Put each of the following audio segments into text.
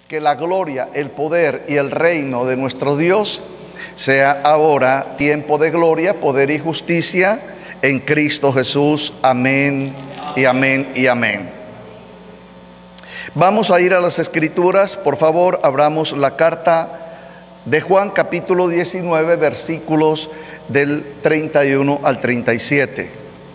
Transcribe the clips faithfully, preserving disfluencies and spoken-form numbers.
que la gloria, el poder y el reino de nuestro Dios sea ahora tiempo de gloria, poder y justicia en Cristo Jesús. Amén y amén y amén. Vamos a ir a las Escrituras. Por favor, abramos la carta de Juan, capítulo diecinueve, versículos del treinta y uno al treinta y siete.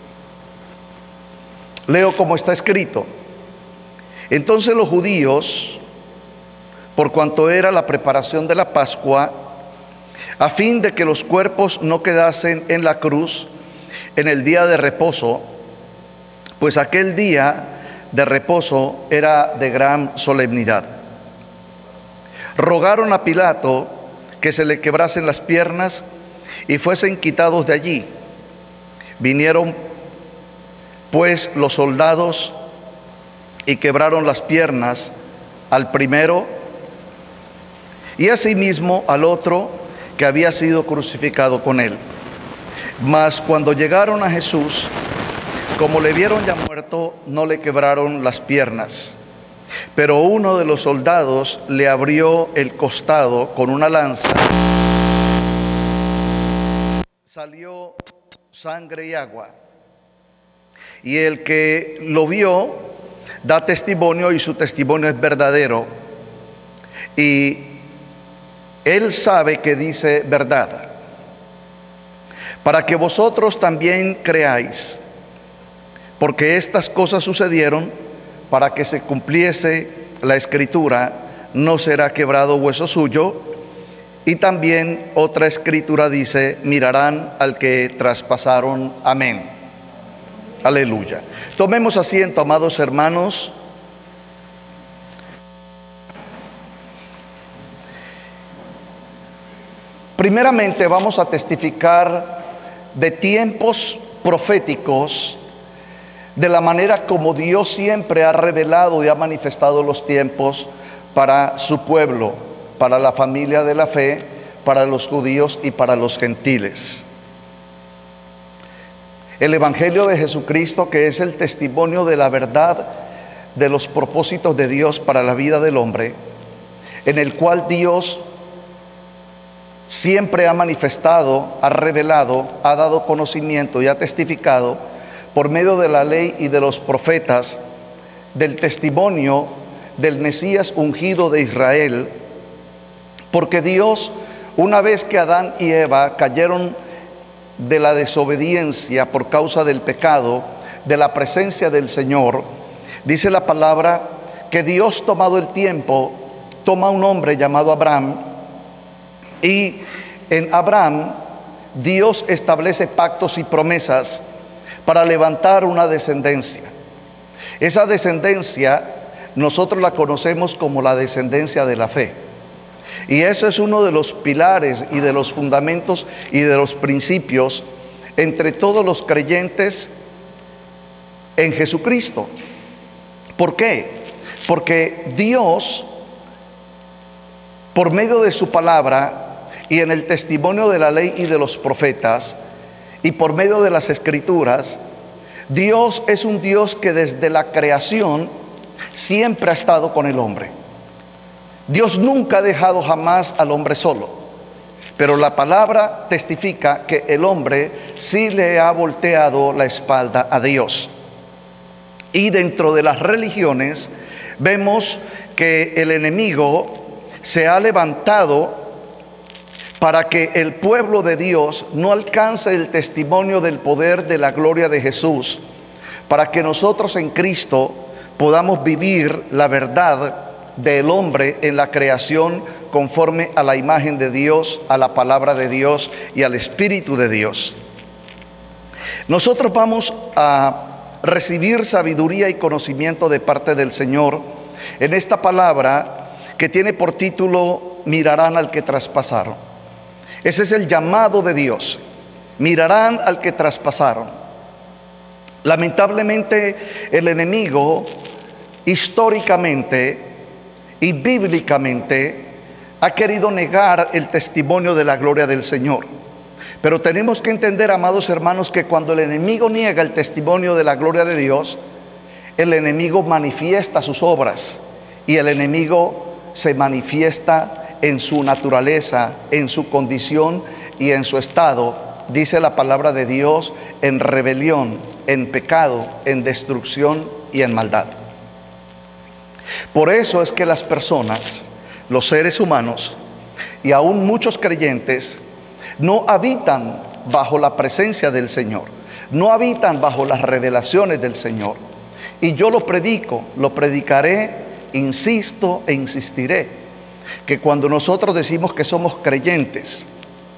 Leo como está escrito. Entonces los judíos, por cuanto era la preparación de la Pascua, a fin de que los cuerpos no quedasen en la cruz en el día de reposo, pues aquel día de reposo era de gran solemnidad, rogaron a Pilato que se le quebrasen las piernas y fuesen quitados de allí. Vinieron pues los soldados y quebraron las piernas al primero y asimismo al otro que había sido crucificado con él. Mas cuando llegaron a Jesús, como le vieron ya muerto, no le quebraron las piernas. Pero uno de los soldados le abrió el costado con una lanza. Salió sangre y agua. Y el que lo vio da testimonio, y su testimonio es verdadero. Y él sabe que dice verdad, para que vosotros también creáis, porque estas cosas sucedieron para que se cumpliese la escritura: no será quebrado hueso suyo. Y también otra escritura dice: mirarán al que traspasaron. Amén. Aleluya. Tomemos asiento, amados hermanos. Primeramente vamos a testificar de tiempos proféticos, de la manera como Dios siempre ha revelado y ha manifestado los tiempos para su pueblo, para la familia de la fe, para los judíos y para los gentiles. El Evangelio de Jesucristo, que es el testimonio de la verdad de los propósitos de Dios para la vida del hombre, en el cual Dios siempre ha manifestado, ha revelado, ha dado conocimiento y ha testificado por medio de la ley y de los profetas del testimonio del Mesías ungido de Israel. Porque Dios, una vez que Adán y Eva cayeron de la desobediencia por causa del pecado, de la presencia del Señor, dice la palabra que Dios, tomado el tiempo, toma un hombre llamado Abraham, y en Abraham Dios establece pactos y promesas para levantar una descendencia. Esa descendencia nosotros la conocemos como la descendencia de la fe. Y eso es uno de los pilares y de los fundamentos y de los principios entre todos los creyentes en Jesucristo. ¿Por qué? Porque Dios, por medio de su palabra y en el testimonio de la ley y de los profetas, y por medio de las escrituras, Dios es un Dios que desde la creación siempre ha estado con el hombre. Dios nunca ha dejado jamás al hombre solo, pero la palabra testifica que el hombre sí le ha volteado la espalda a Dios. Y dentro de las religiones vemos que el enemigo se ha levantado para que el pueblo de Dios no alcance el testimonio del poder de la gloria de Jesús, para que nosotros en Cristo podamos vivir la verdad del hombre en la creación conforme a la imagen de Dios, a la palabra de Dios y al Espíritu de Dios. Nosotros vamos a recibir sabiduría y conocimiento de parte del Señor en esta palabra que tiene por título: mirarán al que traspasaron. Ese es el llamado de Dios: mirarán al que traspasaron. Lamentablemente el enemigo históricamente y bíblicamente ha querido negar el testimonio de la gloria del Señor. Pero tenemos que entender, amados hermanos, que cuando el enemigo niega el testimonio de la gloria de Dios, el enemigo manifiesta sus obras y el enemigo se manifiesta en su naturaleza, en su condición y en su estado, dice la palabra de Dios, en rebelión, en pecado, en destrucción y en maldad. Por eso es que las personas, los seres humanos y aún muchos creyentes no habitan bajo la presencia del Señor, no habitan bajo las revelaciones del Señor. Y yo lo predico, lo predicaré, insisto e insistiré, que cuando nosotros decimos que somos creyentes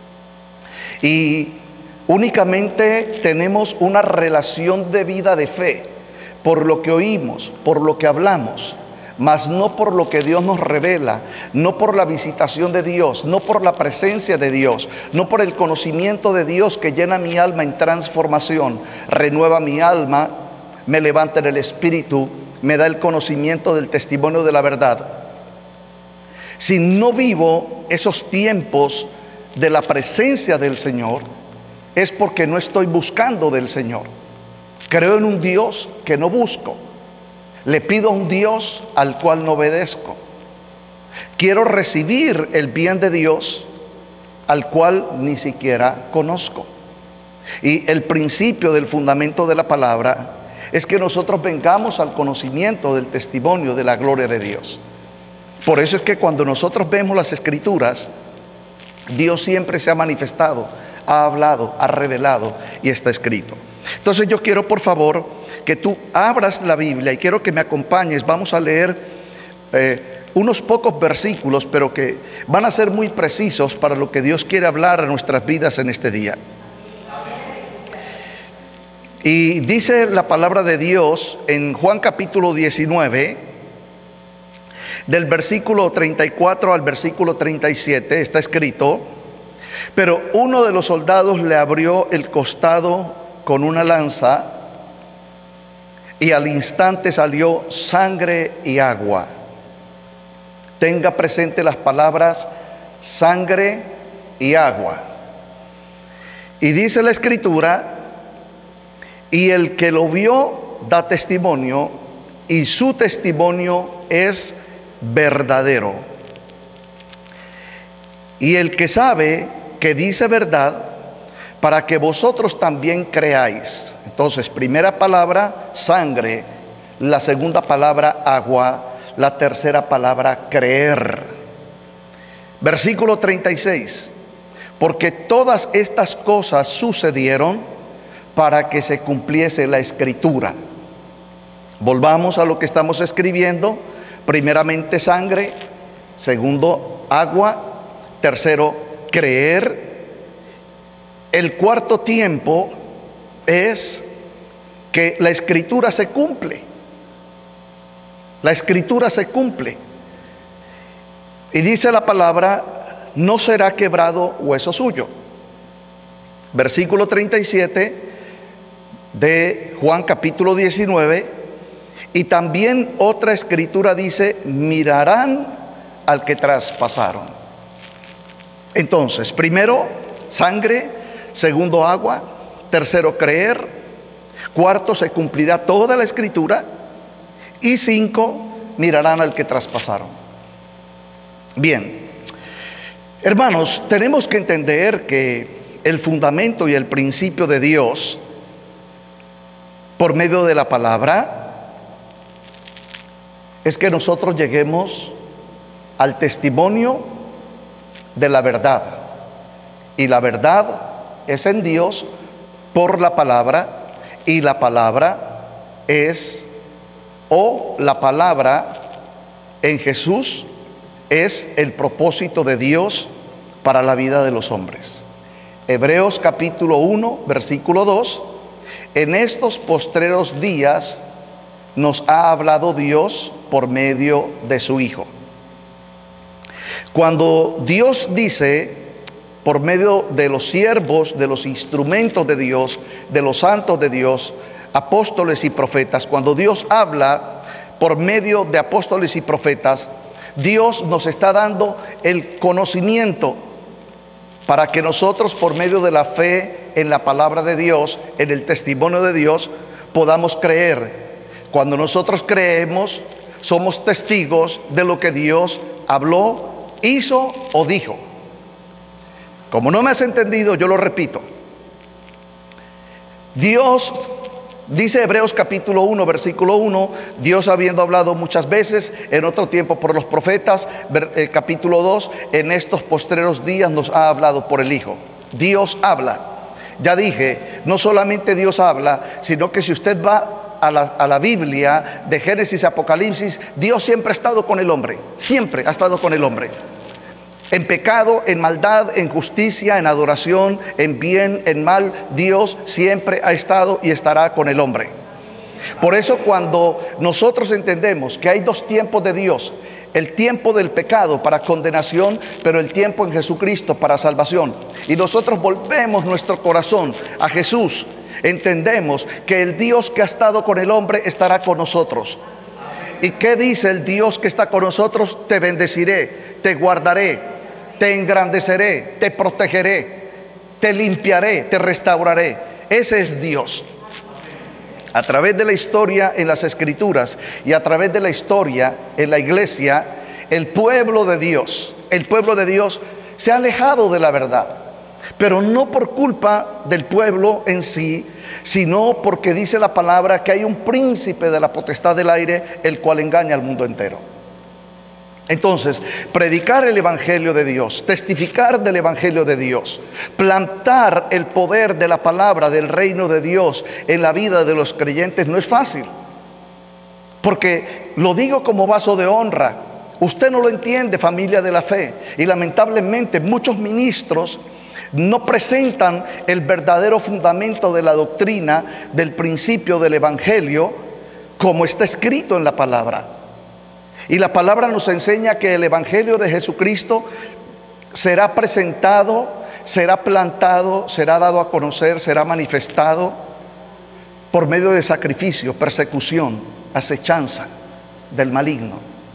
y únicamente tenemos una relación de vida de fe por lo que oímos, por lo que hablamos, mas no por lo que Dios nos revela, no por la visitación de Dios, no por la presencia de Dios, no por el conocimiento de Dios que llena mi alma en transformación, renueva mi alma, me levanta en el espíritu, me da el conocimiento del testimonio de la verdad. Si no vivo esos tiempos de la presencia del Señor, es porque no estoy buscando del Señor. Creo en un Dios que no busco. Le pido a un Dios al cual no obedezco. Quiero recibir el bien de Dios al cual ni siquiera conozco. Y el principio del fundamento de la palabra es que nosotros vengamos al conocimiento del testimonio de la gloria de Dios. Por eso es que cuando nosotros vemos las Escrituras, Dios siempre se ha manifestado, ha hablado, ha revelado y está escrito. Entonces yo quiero, por favor, que tú abras la Biblia y quiero que me acompañes. Vamos a leer eh, unos pocos versículos, pero que van a ser muy precisos para lo que Dios quiere hablar a nuestras vidas en este día. Y dice la palabra de Dios en Juan capítulo diecinueve, del versículo treinta y cuatro al versículo treinta y siete, está escrito: pero uno de los soldados le abrió el costado con una lanza, y al instante salió sangre y agua. Tenga presente las palabras sangre y agua. Y dice la Escritura: y el que lo vio da testimonio, y su testimonio es verdadero. Y el que sabe que dice verdad, para que vosotros también creáis. Entonces, primera palabra, sangre; la segunda palabra, agua; la tercera palabra, creer. Versículo treinta y seis: porque todas estas cosas sucedieron para que se cumpliese la Escritura. Volvamos a lo que estamos escribiendo. Primeramente sangre, segundo agua, tercero creer. El cuarto tiempo es que la Escritura se cumple. La Escritura se cumple. Y dice la palabra: no será quebrado hueso suyo. Versículo treinta y siete de Juan capítulo diecinueve. Y también otra escritura dice: mirarán al que traspasaron. Entonces, primero sangre, segundo agua, tercero creer, cuarto se cumplirá toda la Escritura, y cinco mirarán al que traspasaron. Bien, hermanos, tenemos que entender que el fundamento y el principio de Dios, por medio de la palabra, es que nosotros lleguemos al testimonio de la verdad. Y la verdad es en Dios por la palabra, y la palabra es, o la palabra en Jesús es el propósito de Dios para la vida de los hombres. Hebreos capítulo uno, versículo dos: en estos postreros días nos ha hablado Dios por medio de su Hijo. Cuando Dios dice, por medio de los siervos, de los instrumentos de Dios, de los santos de Dios, apóstoles y profetas, cuando Dios habla por medio de apóstoles y profetas, Dios nos está dando el conocimiento para que nosotros, por medio de la fe en la palabra de Dios, en el testimonio de Dios, podamos creer. Cuando nosotros creemos, somos testigos de lo que Dios habló, hizo o dijo. Como no me has entendido, yo lo repito. Dios, dice Hebreos capítulo uno, versículo uno, Dios habiendo hablado muchas veces, en otro tiempo por los profetas, eh, capítulo dos, en estos postreros días nos ha hablado por el Hijo. Dios habla. Ya dije, no solamente Dios habla, sino que si usted va a la, a la Biblia, de Génesis a Apocalipsis, Dios siempre ha estado con el hombre, siempre ha estado con el hombre. En pecado, en maldad, en justicia, en adoración, en bien, en mal, Dios siempre ha estado y estará con el hombre. Por eso cuando nosotros entendemos que hay dos tiempos de Dios, el tiempo del pecado para condenación, pero el tiempo en Jesucristo para salvación, y nosotros volvemos nuestro corazón a Jesús, entendemos que el Dios que ha estado con el hombre estará con nosotros. ¿Y qué dice el Dios que está con nosotros? Te bendeciré, te guardaré, te engrandeceré, te protegeré, te limpiaré, te restauraré. Ese es Dios. A través de la historia en las Escrituras y a través de la historia en la iglesia, el pueblo de Dios, el pueblo de Dios se ha alejado de la verdad. Pero no por culpa del pueblo en sí, sino porque dice la palabra que hay un príncipe de la potestad del aire, el cual engaña al mundo entero. Entonces, predicar el Evangelio de Dios, testificar del Evangelio de Dios, plantar el poder de la palabra del reino de Dios en la vida de los creyentes no es fácil. Porque lo digo como vaso de honra. Usted no lo entiende, familia de la fe. Y lamentablemente muchos ministros no presentan el verdadero fundamento de la doctrina, del principio del Evangelio, como está escrito en la palabra. Y la palabra nos enseña que el Evangelio de Jesucristo será presentado, será plantado, será dado a conocer, será manifestado por medio de sacrificio, persecución, acechanza del maligno.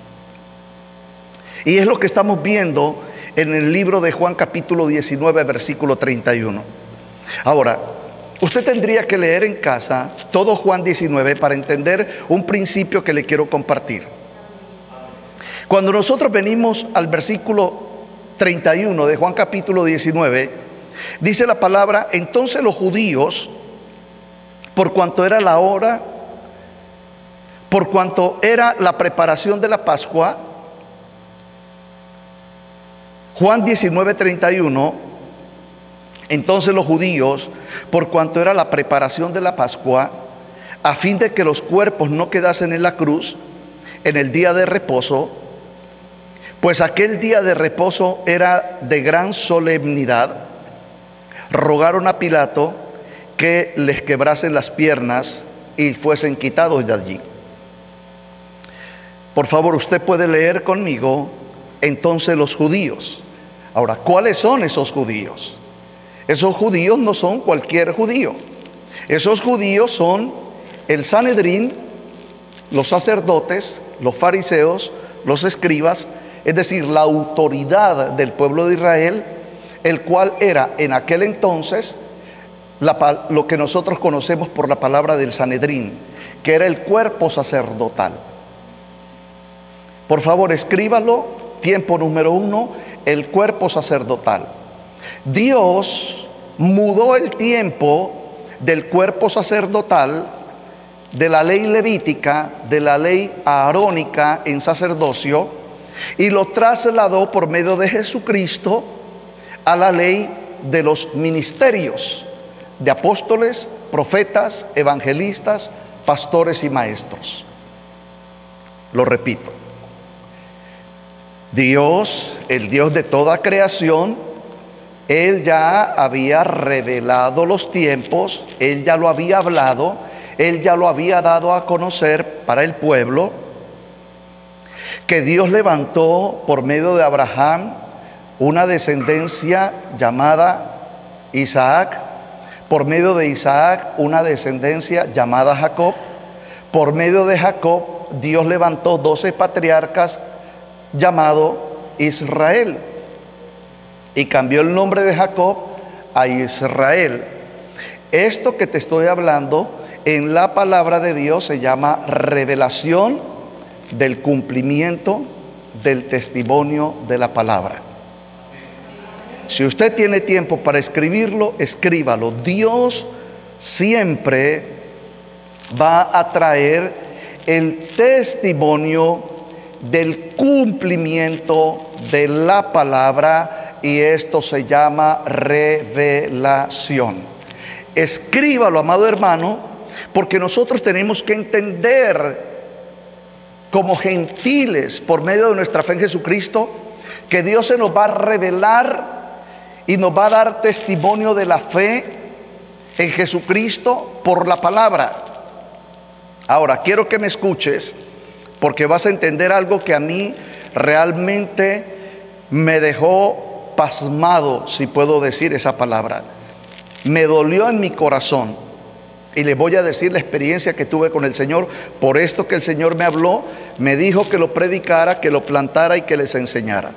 Y es lo que estamos viendo en el libro de Juan capítulo diecinueve, versículo treinta y uno. Ahora, usted tendría que leer en casa todo Juan diecinueve para entender un principio que le quiero compartir. Cuando nosotros venimos al versículo treinta y uno de Juan capítulo diecinueve, dice la palabra: entonces los judíos, por cuanto era la hora, por cuanto era la preparación de la Pascua, Juan diecinueve, treinta y uno, entonces los judíos, por cuanto era la preparación de la Pascua, a fin de que los cuerpos no quedasen en la cruz en el día de reposo, pues aquel día de reposo era de gran solemnidad, rogaron a Pilato que les quebrasen las piernas y fuesen quitados de allí. Por favor, usted puede leer conmigo entonces los judíos. Ahora, ¿cuáles son esos judíos? Esos judíos no son cualquier judío. Esos judíos son el Sanedrín, los sacerdotes, los fariseos, los escribas, es decir, la autoridad del pueblo de Israel, el cual era en aquel entonces la, lo que nosotros conocemos por la palabra del Sanedrín, que era el cuerpo sacerdotal. Por favor, escríbalo, tiempo número uno, el cuerpo sacerdotal. Dios mudó el tiempo del cuerpo sacerdotal, de la ley levítica, de la ley aarónica en sacerdocio, y lo trasladó por medio de Jesucristo a la ley de los ministerios de apóstoles, profetas, evangelistas, pastores y maestros. Lo repito. Dios, el Dios de toda creación, Él ya había revelado los tiempos, Él ya lo había hablado, Él ya lo había dado a conocer para el pueblo, que Dios levantó por medio de Abraham una descendencia llamada Isaac, por medio de Isaac una descendencia llamada Jacob, por medio de Jacob Dios levantó doce patriarcas llamado Israel y cambió el nombre de Jacob a Israel. Esto que te estoy hablando en la palabra de Dios se llama revelación del cumplimiento del testimonio de la palabra. Si usted tiene tiempo para escribirlo, escríbalo. Dios siempre va a traer el testimonio del cumplimiento de la palabra, y esto se llama revelación. Escríbalo, amado hermano, porque nosotros tenemos que entender como gentiles, por medio de nuestra fe en Jesucristo, que Dios se nos va a revelar y nos va a dar testimonio de la fe en Jesucristo por la palabra. Ahora, quiero que me escuches, porque vas a entender algo que a mí realmente me dejó pasmado, si puedo decir esa palabra. Me dolió en mi corazón, y les voy a decir la experiencia que tuve con el Señor. Por esto que el Señor me habló, me dijo que lo predicara, que lo plantara y que les enseñara.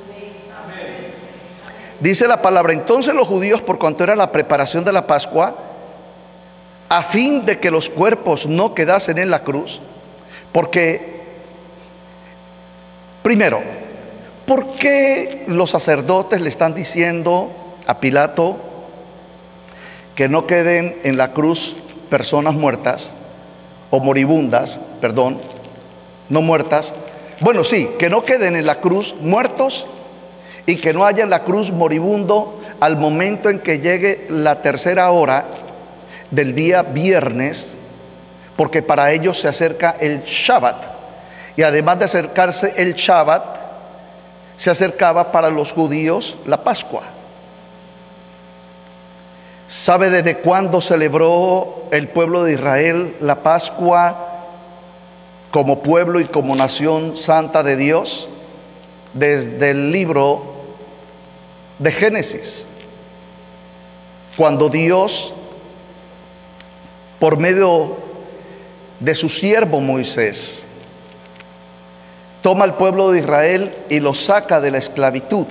Dice la palabra: entonces los judíos, por cuanto era la preparación de la Pascua, a fin de que los cuerpos no quedasen en la cruz, porque, primero, ¿por qué los sacerdotes le están diciendo a Pilato que no queden en la cruz personas muertas o moribundas, perdón, no muertas? Bueno, sí, que no queden en la cruz muertos y que no haya en la cruz moribundo al momento en que llegue la tercera hora del día viernes, porque para ellos se acerca el Shabbat, y además de acercarse el Shabbat, se acercaba para los judíos la Pascua. ¿Sabe desde cuándo celebró el pueblo de Israel la Pascua como pueblo y como nación santa de Dios? Desde el libro de Génesis, cuando Dios, por medio de su siervo Moisés, toma al pueblo de Israel y lo saca de la esclavitud.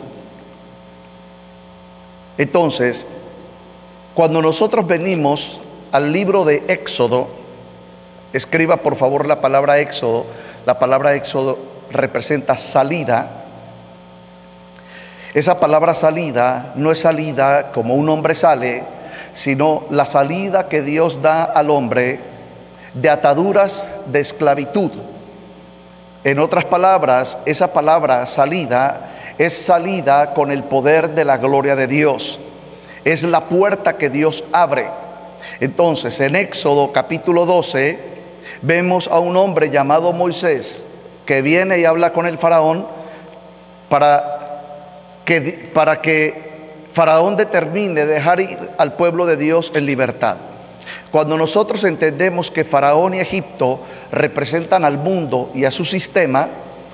Entonces, cuando nosotros venimos al libro de Éxodo, escriba por favor la palabra Éxodo. La palabra Éxodo representa salida. Esa palabra salida no es salida como un hombre sale, sino la salida que Dios da al hombre de ataduras de esclavitud. En otras palabras, esa palabra salida es salida con el poder de la gloria de Dios. Es la puerta que Dios abre. Entonces, en Éxodo capítulo doce, vemos a un hombre llamado Moisés que viene y habla con el faraón para que, para que Faraón determine dejar ir al pueblo de Dios en libertad. Cuando nosotros entendemos que Faraón y Egipto representan al mundo y a su sistema,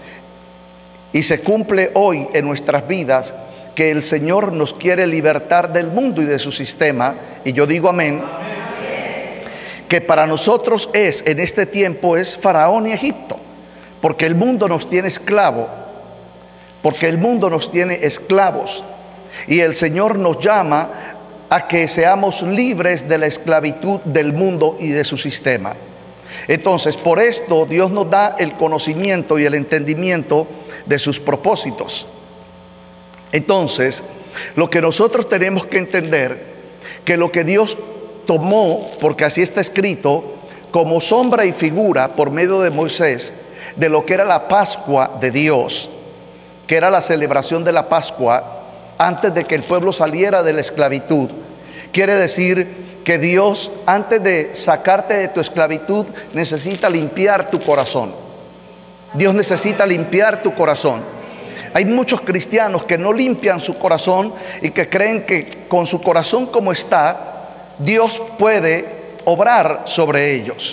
y se cumple hoy en nuestras vidas que el Señor nos quiere libertar del mundo y de su sistema, y yo digo amén, amén. Que para nosotros es, en este tiempo, es Faraón y Egipto, porque el mundo nos tiene esclavo, porque el mundo nos tiene esclavos, y el Señor nos llama a que seamos libres de la esclavitud del mundo y de su sistema. Entonces, por esto Dios nos da el conocimiento y el entendimiento de sus propósitos. Entonces, lo que nosotros tenemos que entender, que lo que Dios tomó, porque así está escrito, como sombra y figura por medio de Moisés, de lo que era la Pascua de Dios, que era la celebración de la Pascua antes de que el pueblo saliera de la esclavitud. Quiere decir que Dios, antes de sacarte de tu esclavitud, necesita limpiar tu corazón. Dios necesita limpiar tu corazón. Hay muchos cristianos que no limpian su corazón y que creen que con su corazón como está, Dios puede obrar sobre ellos.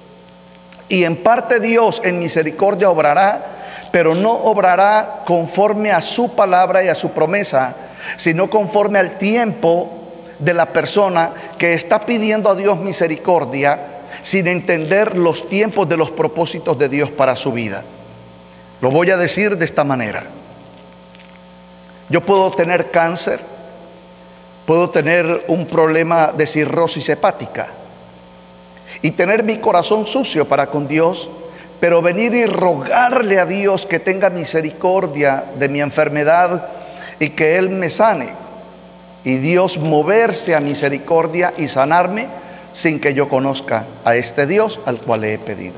Y en parte Dios en misericordia obrará, pero no obrará conforme a su palabra y a su promesa, sino conforme al tiempo de la persona que está pidiendo a Dios misericordia sin entender los tiempos de los propósitos de Dios para su vida. Lo voy a decir de esta manera. Yo puedo tener cáncer, puedo tener un problema de cirrosis hepática y tener mi corazón sucio para con Dios, pero venir y rogarle a Dios que tenga misericordia de mi enfermedad y que Él me sane. Y Dios moverse a misericordia y sanarme sin que yo conozca a este Dios al cual le he pedido.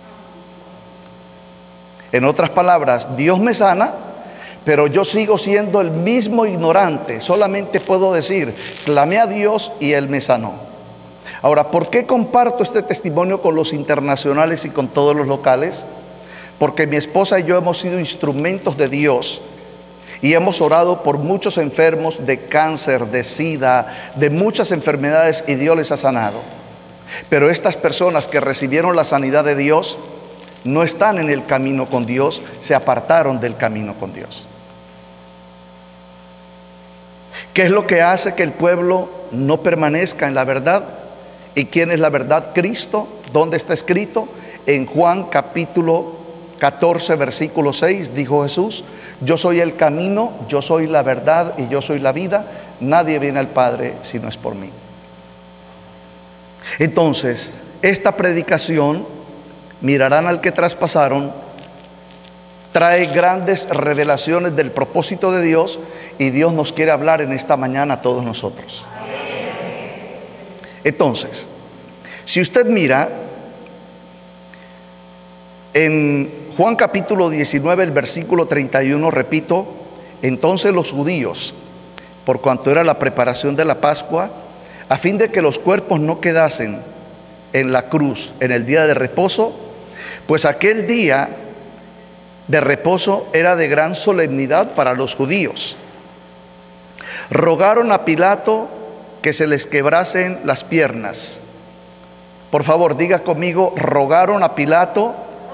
En otras palabras, Dios me sana, pero yo sigo siendo el mismo ignorante. Solamente puedo decir, clamé a Dios y Él me sanó. Ahora, ¿por qué comparto este testimonio con los internacionales y con todos los locales? Porque mi esposa y yo hemos sido instrumentos de Dios y hemos orado por muchos enfermos de cáncer, de sida, de muchas enfermedades, y Dios les ha sanado. Pero estas personas que recibieron la sanidad de Dios no están en el camino con Dios, se apartaron del camino con Dios. ¿Qué es lo que hace que el pueblo no permanezca en la verdad? ¿Y quién es la verdad? Cristo. ¿Dónde está escrito? En Juan capítulo catorce, versículo seis, dijo Jesús: yo soy el camino, yo soy la verdad y yo soy la vida. Nadie viene al Padre si no es por mí. Entonces, esta predicación, mirarán al que traspasaron, trae grandes revelaciones del propósito de Dios, y Dios nos quiere hablar en esta mañana a todos nosotros. Entonces, si usted mira en Juan capítulo diecinueve, el versículo treinta y uno, repito, entonces los judíos, por cuanto era la preparación de la Pascua, a fin de que los cuerpos no quedasen en la cruz en el día de reposo, pues aquel día de reposo era de gran solemnidad para los judíos, rogaron a Pilato que se les quebrasen las piernas. Por favor, diga conmigo: rogaron a Pilato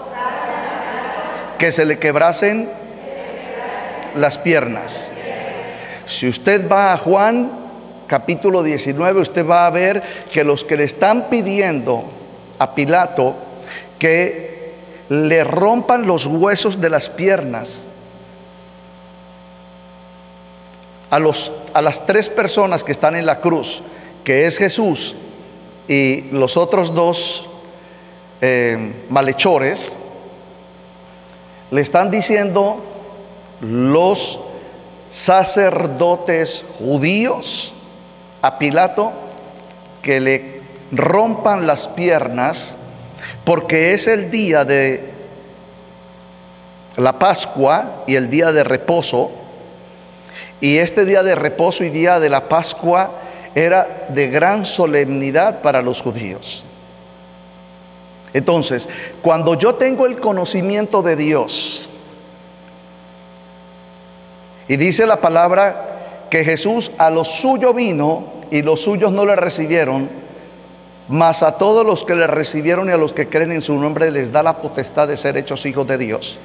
que se le quebrasen las piernas. Si usted va a Juan capítulo diecinueve, usted va a ver que los que le están pidiendo a Pilato que le rompan los huesos de las piernas a, los, a las tres personas que están en la cruz, que es Jesús y los otros dos eh, malhechores, le están diciendo los sacerdotes judíos a Pilato que le rompan las piernas, porque es el día de la Pascua y el día de reposo, y este día de reposo y día de la Pascua era de gran solemnidad para los judíos. Entonces, cuando yo tengo el conocimiento de Dios, y dice la palabra que Jesús a los suyos vino y los suyos no le recibieron, mas a todos los que le recibieron y a los que creen en su nombre les da la potestad de ser hechos hijos de Dios.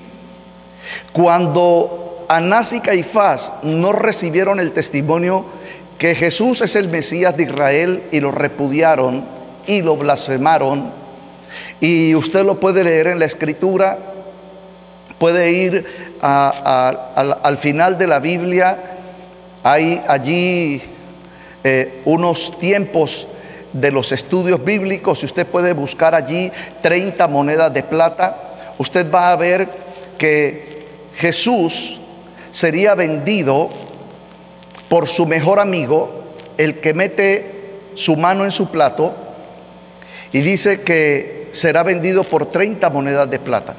Cuando Anás y Caifás no recibieron el testimonio que Jesús es el Mesías de Israel y lo repudiaron y lo blasfemaron, y usted lo puede leer en la Escritura, puede ir a, a, a, al final de la Biblia, hay allí eh, unos tiempos de los estudios bíblicos, y usted puede buscar allí treinta monedas de plata. Usted va a ver que Jesús sería vendido por su mejor amigo, el que mete su mano en su plato, y dice que será vendido por treinta monedas de plata.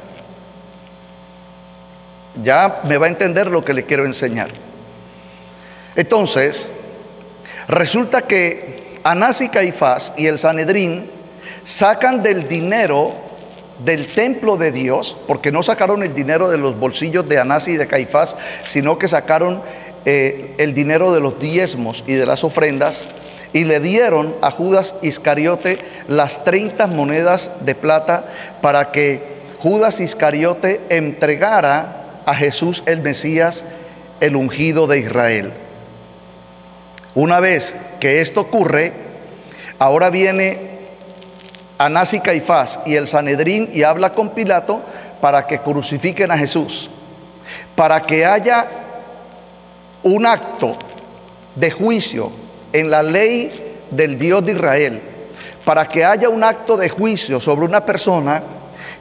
Ya me va a entender lo que le quiero enseñar. Entonces, resulta que Anás y Caifás y el Sanedrín sacan del dinero del templo de Dios, porque no sacaron el dinero de los bolsillos de Anás y de Caifás, sino que sacaron eh, el dinero de los diezmos y de las ofrendas, y le dieron a Judas Iscariote las treinta monedas de plata para que Judas Iscariote entregara a Jesús el Mesías, el ungido de Israel. Una vez que esto ocurre, ahora viene Anás y Caifás y el Sanedrín y habla con Pilato para que crucifiquen a Jesús, para que haya un acto de juicio en la ley del Dios de Israel, para que haya un acto de juicio sobre una persona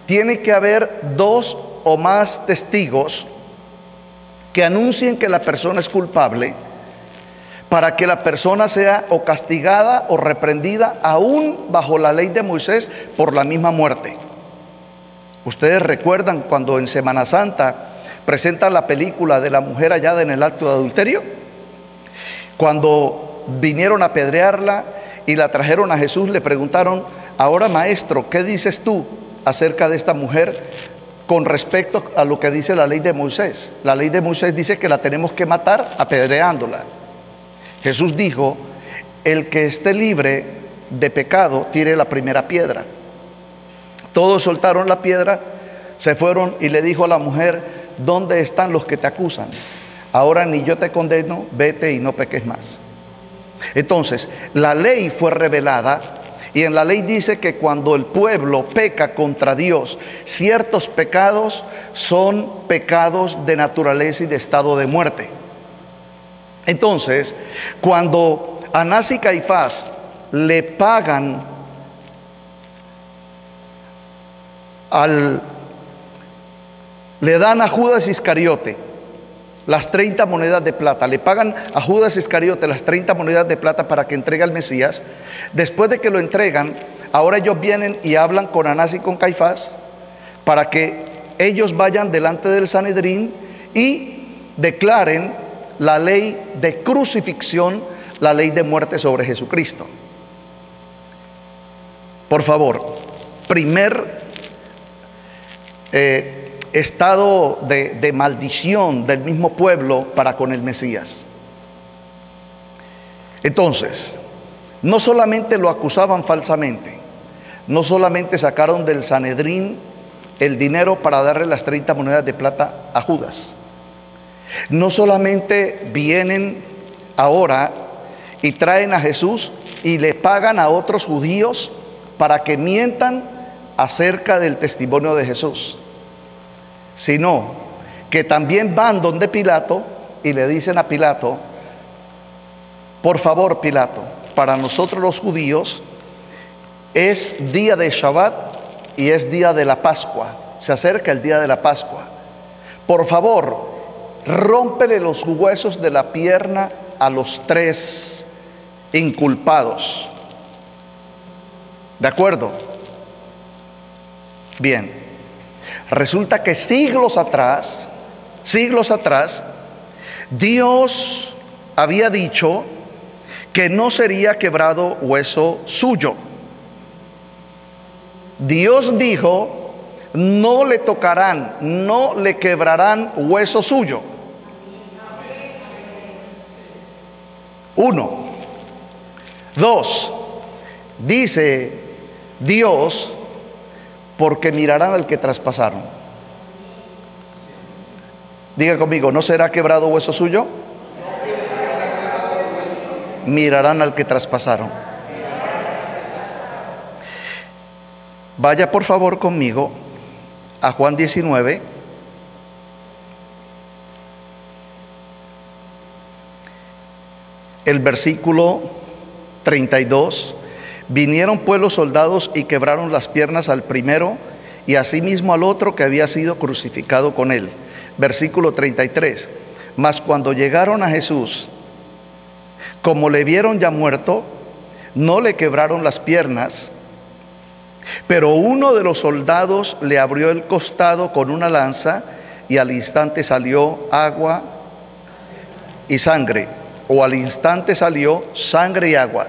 tiene que haber dos o más testigos que anuncien que la persona es culpable para que la persona sea o castigada o reprendida aún bajo la ley de Moisés por la misma muerte. Ustedes recuerdan cuando en Semana Santa presentan la película de la mujer hallada en el acto de adulterio, cuando vinieron a apedrearla y la trajeron a Jesús, le preguntaron: ahora, maestro, ¿qué dices tú acerca de esta mujer con respecto a lo que dice la ley de Moisés? La ley de Moisés dice que la tenemos que matar apedreándola. Jesús dijo: el que esté libre de pecado tire la primera piedra. Todos soltaron la piedra, se fueron, y le dijo a la mujer: ¿dónde están los que te acusan? Ahora ni yo te condeno, vete y no peques más. Entonces, la ley fue revelada, y en la ley dice que cuando el pueblo peca contra Dios, ciertos pecados son pecados de naturaleza y de estado de muerte. Entonces, cuando Anás y Caifás le pagan al, le dan a Judas Iscariote las treinta monedas de plata, le pagan a Judas Iscariote las treinta monedas de plata para que entregue al Mesías. Después de que lo entregan, ahora ellos vienen y hablan con Anás y con Caifás para que ellos vayan delante del Sanedrín y declaren la ley de crucifixión, la ley de muerte sobre Jesucristo. Por favor, primer eh, estado de, de maldición del mismo pueblo para con el Mesías. Entonces, no solamente lo acusaban falsamente, no solamente sacaron del Sanedrín el dinero para darle las treinta monedas de plata a Judas, no solamente vienen ahora y traen a Jesús y le pagan a otros judíos para que mientan acerca del testimonio de Jesús, sino que también van donde Pilato y le dicen a Pilato: por favor, Pilato, para nosotros los judíos es día de Shabbat y es día de la Pascua, se acerca el día de la Pascua, por favor, rómpele los huesos de la pierna a los tres inculpados. ¿De acuerdo? Bien. Resulta que siglos atrás, siglos atrás, Dios había dicho que no sería quebrado hueso suyo. Dios dijo: no le tocarán, no le quebrarán hueso suyo. Uno. Dos. Dice Dios: porque mirarán al que traspasaron. Diga conmigo: ¿no será quebrado hueso suyo? Mirarán al que traspasaron. Vaya por favor conmigo a Juan diecinueve. El versículo treinta y dos. Vinieron pues los soldados y quebraron las piernas al primero y asimismo al otro que había sido crucificado con él. Versículo treinta y tres. Mas cuando llegaron a Jesús, como le vieron ya muerto, no le quebraron las piernas, pero uno de los soldados le abrió el costado con una lanza y al instante salió agua y sangre, o al instante salió sangre y agua.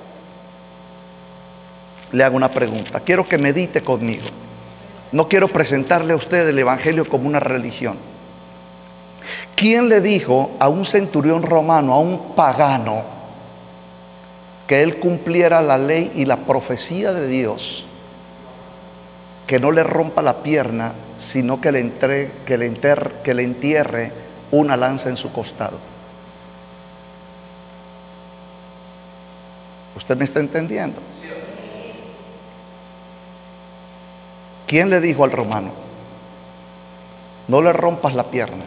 Le hago una pregunta, quiero que medite conmigo. No quiero presentarle a usted el evangelio como una religión. ¿Quién le dijo a un centurión romano, a un pagano, que él cumpliera la ley y la profecía de Dios, que no le rompa la pierna, sino que le, entre, que le, enter, que le entierre una lanza en su costado? ¿Usted me está entendiendo? ¿Quién le dijo al romano: no le rompas la pierna?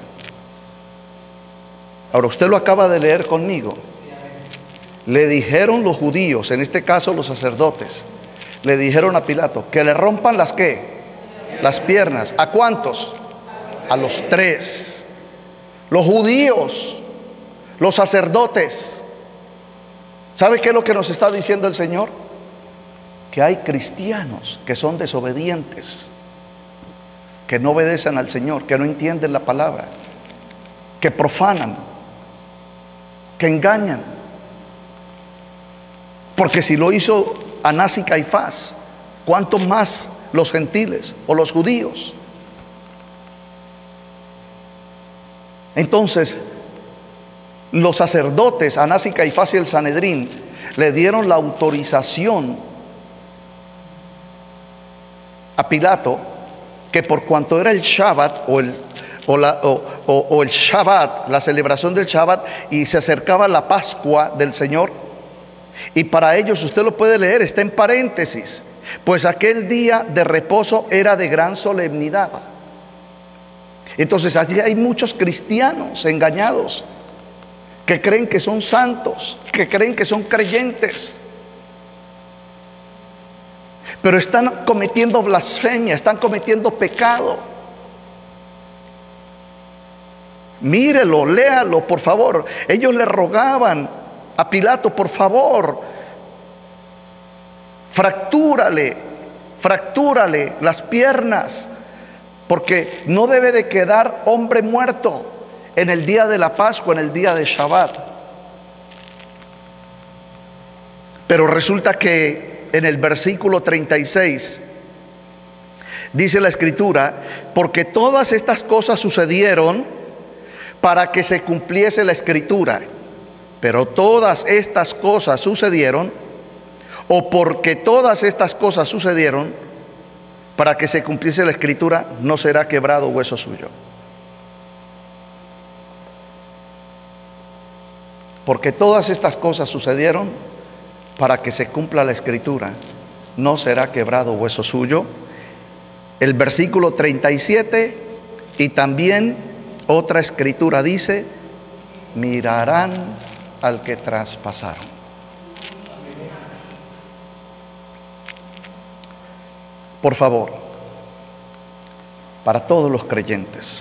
Ahora usted lo acaba de leer conmigo. Le dijeron los judíos, en este caso los sacerdotes, le dijeron a Pilato que le rompan las ¿qué? las piernas. ¿A cuántos? A los tres. Los judíos, los sacerdotes. ¿Sabe qué es lo que nos está diciendo el Señor? Que hay cristianos que son desobedientes, que no obedecen al Señor, que no entienden la palabra, que profanan, que engañan. Porque si lo hizo Anás y Caifás, ¿cuánto más los gentiles o los judíos? Entonces, los sacerdotes, Anás y Caifás y el Sanedrín, le dieron la autorización a Pilato que por cuanto era el Shabbat o el, o, la, o, o, o el Shabbat, la celebración del Shabbat, y se acercaba la Pascua del Señor, y para ellos, usted lo puede leer, está en paréntesis, pues aquel día de reposo era de gran solemnidad. Entonces allí hay muchos cristianos engañados que creen que son santos, que creen que son creyentes, pero están cometiendo blasfemia, están cometiendo pecado. Mírelo, léalo, por favor. Ellos le rogaban a Pilato, por favor, fractúrale, fractúrale las piernas, porque no debe de quedar hombre muerto en el día de la Pascua, en el día de Shabbat. Pero resulta que en el versículo treinta y seis dice la Escritura: porque todas estas cosas sucedieron para que se cumpliese la Escritura. Pero todas estas cosas sucedieron, o porque todas estas cosas sucedieron para que se cumpliese la Escritura, no será quebrado hueso suyo. Porque todas estas cosas sucedieron para que se cumpla la Escritura, no será quebrado hueso suyo. El versículo treinta y siete, y también otra Escritura dice: mirarán al que traspasaron. Por favor, para todos los creyentes,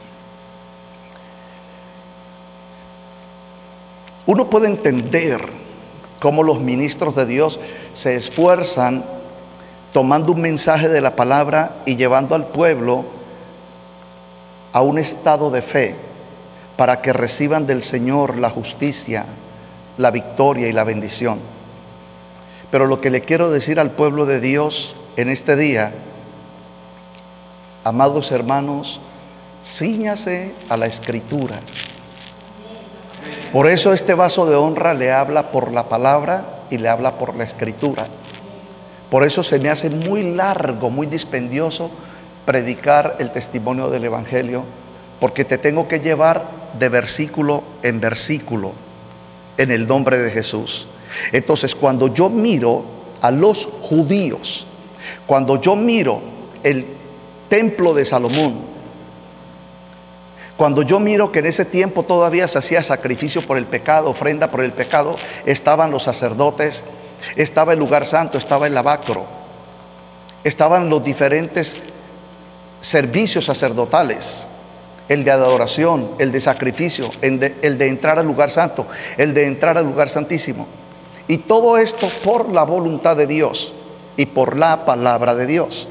uno puede entender cómo los ministros de Dios se esfuerzan tomando un mensaje de la palabra y llevando al pueblo a un estado de fe para que reciban del Señor la justicia, la victoria y la bendición. Pero lo que le quiero decir al pueblo de Dios en este día, amados hermanos, cíñase a la Escritura. Por eso este vaso de honra le habla por la palabra y le habla por la Escritura. Por eso se me hace muy largo, muy dispendioso predicar el testimonio del Evangelio, porque te tengo que llevar de versículo en versículo en el nombre de Jesús. Entonces, cuando yo miro a los judíos, cuando yo miro el templo de Salomón, cuando yo miro que en ese tiempo todavía se hacía sacrificio por el pecado, ofrenda por el pecado, estaban los sacerdotes, estaba el lugar santo, estaba el lavacro, estaban los diferentes servicios sacerdotales, el de adoración, el de sacrificio, el de, el de entrar al lugar santo, el de entrar al lugar santísimo. Y todo esto por la voluntad de Dios y por la palabra de Dios.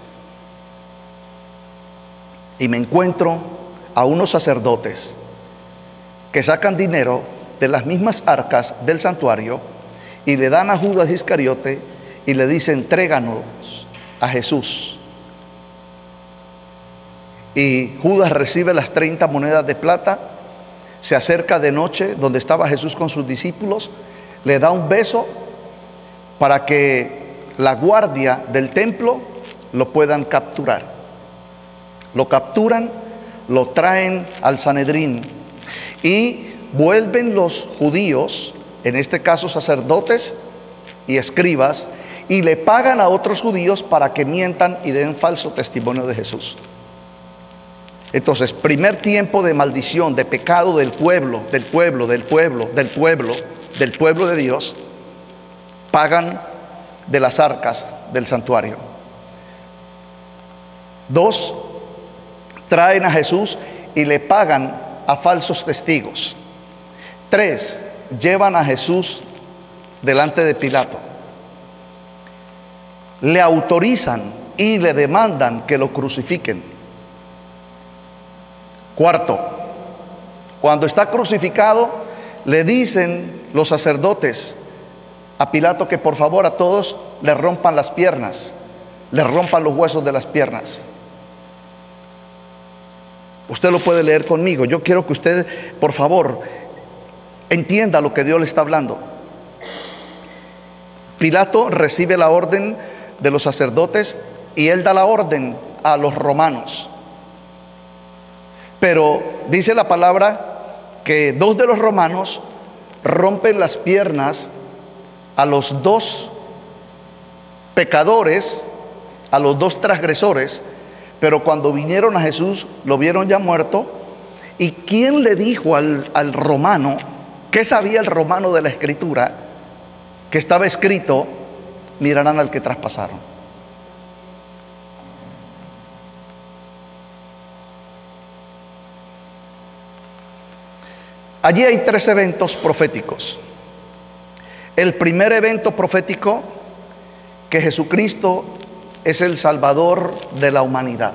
Y me encuentro a unos sacerdotes que sacan dinero de las mismas arcas del santuario y le dan a Judas Iscariote y le dicen: entréganos a Jesús. Y Judas recibe las treinta monedas de plata, se acerca de noche donde estaba Jesús con sus discípulos, le da un beso para que la guardia del templo lo puedan capturar. Lo capturan, lo traen al Sanedrín y vuelven los judíos, en este caso sacerdotes y escribas, y le pagan a otros judíos para que mientan y den falso testimonio de Jesús. Entonces, primer tiempo de maldición, de pecado del pueblo, del pueblo, del pueblo, del pueblo, del pueblo de Dios, pagan de las arcas del santuario. Dos, traen a Jesús y le pagan a falsos testigos. Tres, llevan a Jesús delante de Pilato. Le autorizan y le demandan que lo crucifiquen. Cuarto, cuando está crucificado, le dicen los sacerdotes a Pilato que por favor a todos le rompan las piernas, le rompan los huesos de las piernas. Usted lo puede leer conmigo. Yo quiero que usted, por favor, entienda lo que Dios le está hablando. Pilato recibe la orden de los sacerdotes y él da la orden a los romanos. Pero dice la palabra que dos de los romanos rompen las piernas a los dos pecadores, a los dos transgresores, pero cuando vinieron a Jesús lo vieron ya muerto. ¿Y quién le dijo al, al romano? ¿Qué sabía el romano de la escritura? Que estaba escrito: mirarán al que traspasaron. Allí hay tres eventos proféticos. El primer evento profético, que Jesucristo es el Salvador de la humanidad,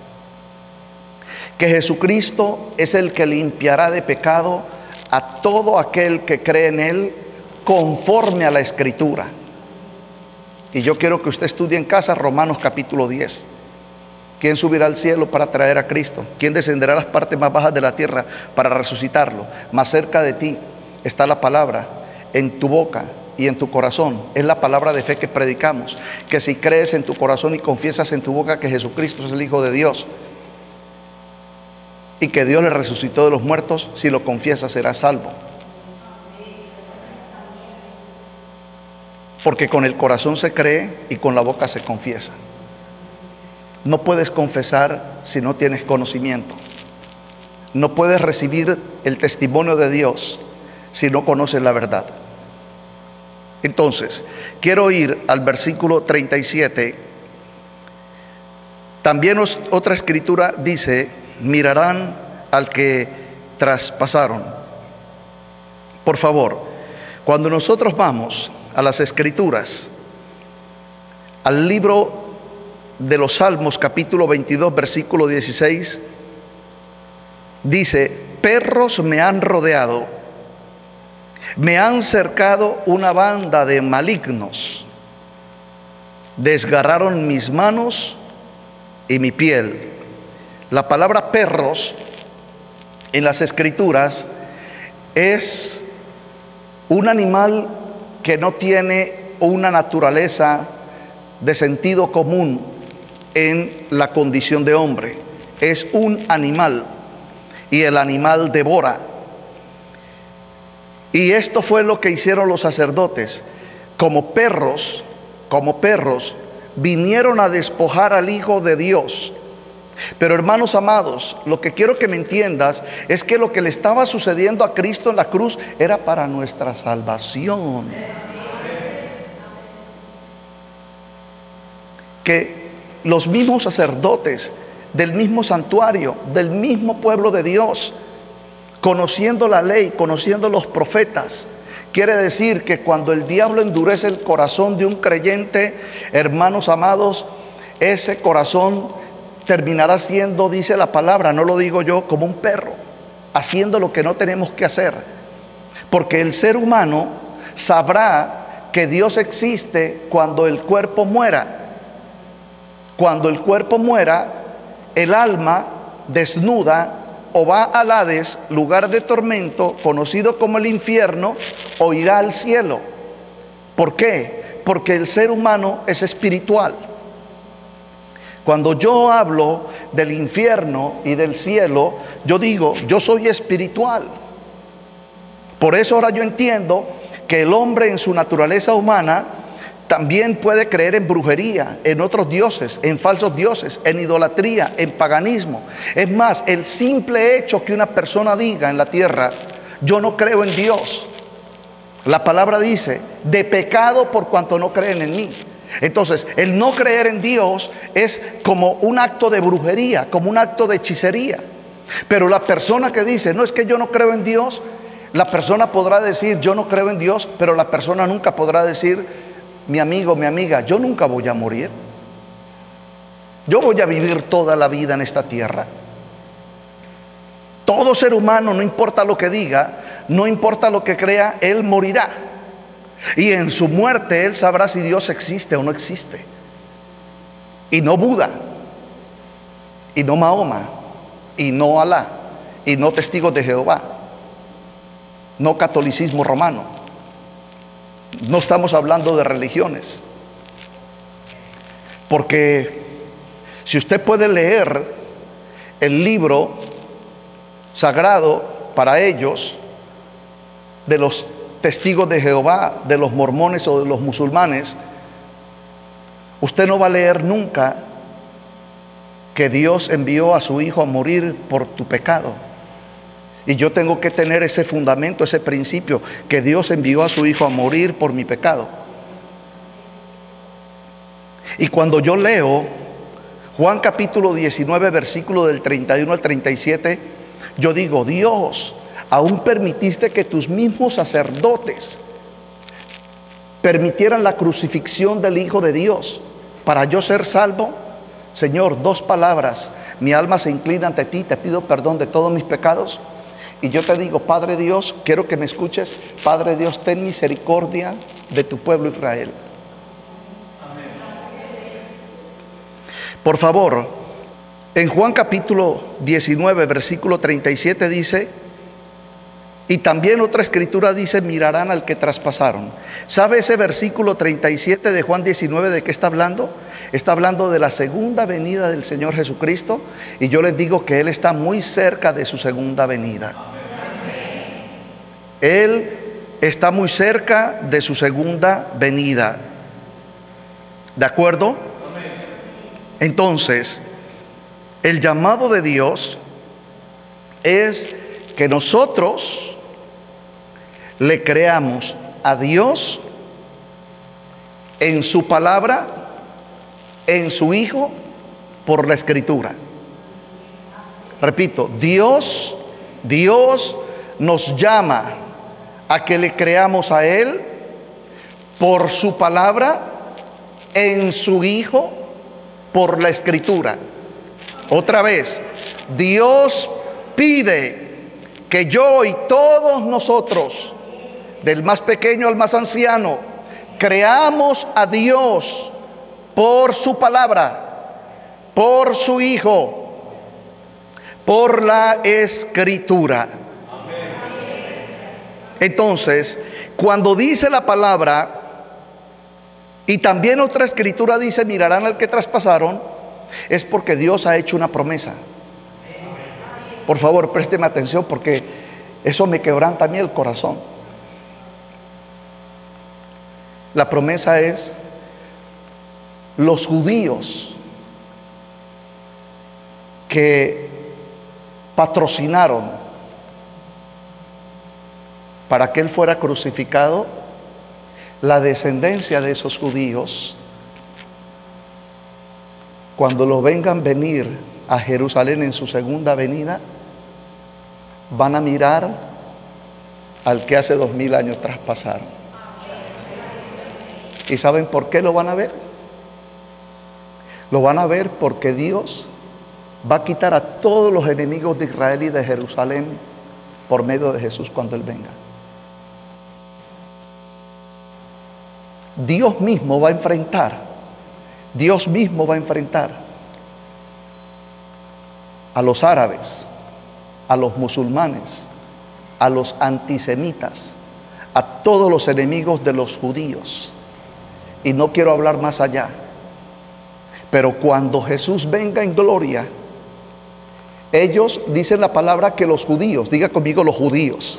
que Jesucristo es el que limpiará de pecado a todo aquel que cree en Él conforme a la Escritura. Y yo quiero que usted estudie en casa Romanos capítulo diez. ¿Quién subirá al cielo para traer a Cristo? ¿Quién descenderá a las partes más bajas de la tierra para resucitarlo? Más cerca de ti está la palabra, en tu boca y en tu corazón. Es la palabra de fe que predicamos, que si crees en tu corazón y confiesas en tu boca que Jesucristo es el Hijo de Dios y que Dios le resucitó de los muertos, si lo confiesas serás salvo. Porque con el corazón se cree y con la boca se confiesa. No puedes confesar si no tienes conocimiento. No puedes recibir el testimonio de Dios si no conoces la verdad. Entonces, quiero ir al versículo treinta y siete. También os, otra escritura dice: mirarán al que traspasaron. Por favor, cuando nosotros vamos a las escrituras, al libro de los Salmos capítulo veintidós versículo dieciséis, dice: perros me han rodeado, me han cercado una banda de malignos, desgarraron mis manos y mi piel. La palabra perros en las escrituras es un animal que no tiene una naturaleza de sentido común en la condición de hombre. Es un animal y el animal devora. Y esto fue lo que hicieron los sacerdotes. Como perros, como perros, vinieron a despojar al Hijo de Dios. Pero hermanos amados, lo que quiero que me entiendas es que lo que le estaba sucediendo a Cristo en la cruz era para nuestra salvación. Que los mismos sacerdotes del mismo santuario, del mismo pueblo de Dios, conociendo la ley, conociendo los profetas, quiere decir que cuando el diablo endurece el corazón de un creyente, hermanos amados, ese corazón terminará siendo, dice la palabra, no lo digo yo, como un perro, haciendo lo que no tenemos que hacer. Porque el ser humano sabrá que Dios existe cuando el cuerpo muera. Cuando el cuerpo muera, el alma desnuda o va al Hades, lugar de tormento, conocido como el infierno, o irá al cielo. ¿Por qué? Porque el ser humano es espiritual. Cuando yo hablo del infierno y del cielo, yo digo, yo soy espiritual. Por eso ahora yo entiendo que el hombre en su naturaleza humana también puede creer en brujería, en otros dioses, en falsos dioses, en idolatría, en paganismo. Es más, el simple hecho que una persona diga en la tierra, yo no creo en Dios. La palabra dice, de pecado por cuanto no creen en mí. Entonces, el no creer en Dios es como un acto de brujería, como un acto de hechicería. Pero la persona que dice, no, es que yo no creo en Dios, la persona podrá decir, yo no creo en Dios, pero la persona nunca podrá decir, mi amigo, mi amiga, yo nunca voy a morir. Yo voy a vivir toda la vida en esta tierra. Todo ser humano, no importa lo que diga, no importa lo que crea, él morirá. Y en su muerte él sabrá si Dios existe o no existe. Y no Buda, y no Mahoma, y no Alá, y no testigos de Jehová, no catolicismo romano. No estamos hablando de religiones. Porque si usted puede leer el libro sagrado para ellos de los testigos de Jehová, de los mormones o de los musulmanes, usted no va a leer nunca que Dios envió a su Hijo a morir por tu pecado. Y yo tengo que tener ese fundamento, ese principio, que Dios envió a su Hijo a morir por mi pecado. Y cuando yo leo Juan capítulo diecinueve, versículo del treinta y uno al treinta y siete, yo digo, Dios, aún permitiste que tus mismos sacerdotes permitieran la crucifixión del Hijo de Dios para yo ser salvo. Señor, dos palabras, mi alma se inclina ante ti, te pido perdón de todos mis pecados. Y yo te digo, Padre Dios, quiero que me escuches, Padre Dios, ten misericordia de tu pueblo Israel. Por favor, en Juan capítulo diecinueve, versículo treinta y siete dice, y también otra escritura dice, mirarán al que traspasaron. ¿Sabe ese versículo treinta y siete de Juan diecinueve de qué está hablando? Está hablando de la segunda venida del Señor Jesucristo, y yo les digo que Él está muy cerca de su segunda venida. Él está muy cerca de su segunda venida. ¿De acuerdo? Entonces, el llamado de Dios es que nosotros le creamos a Dios en su palabra, en su Hijo, por la Escritura. Repito, Dios, Dios nos llama a que le creamos a Él por su palabra, en su Hijo, por la Escritura. Otra vez, Dios pide que yo y todos nosotros, del más pequeño al más anciano, creamos a Dios por su palabra, por su Hijo, por la Escritura. Entonces, cuando dice la palabra, y también otra escritura dice, mirarán al que traspasaron, es porque Dios ha hecho una promesa. Por favor, présteme atención porque eso me quebranta a mí el corazón. La promesa es, los judíos que patrocinaron para que Él fuera crucificado, la descendencia de esos judíos, cuando lo vengan venir a Jerusalén en su segunda venida, van a mirar al que hace dos mil años traspasaron. ¿Y saben por qué lo van a ver? Lo van a ver porque Dios va a quitar a todos los enemigos de Israel y de Jerusalén por medio de Jesús cuando Él venga. Dios mismo va a enfrentar, Dios mismo va a enfrentar a los árabes, a los musulmanes, a los antisemitas, a todos los enemigos de los judíos. Y no quiero hablar más allá, pero cuando Jesús venga en gloria, ellos dicen la palabra que los judíos, diga conmigo los judíos,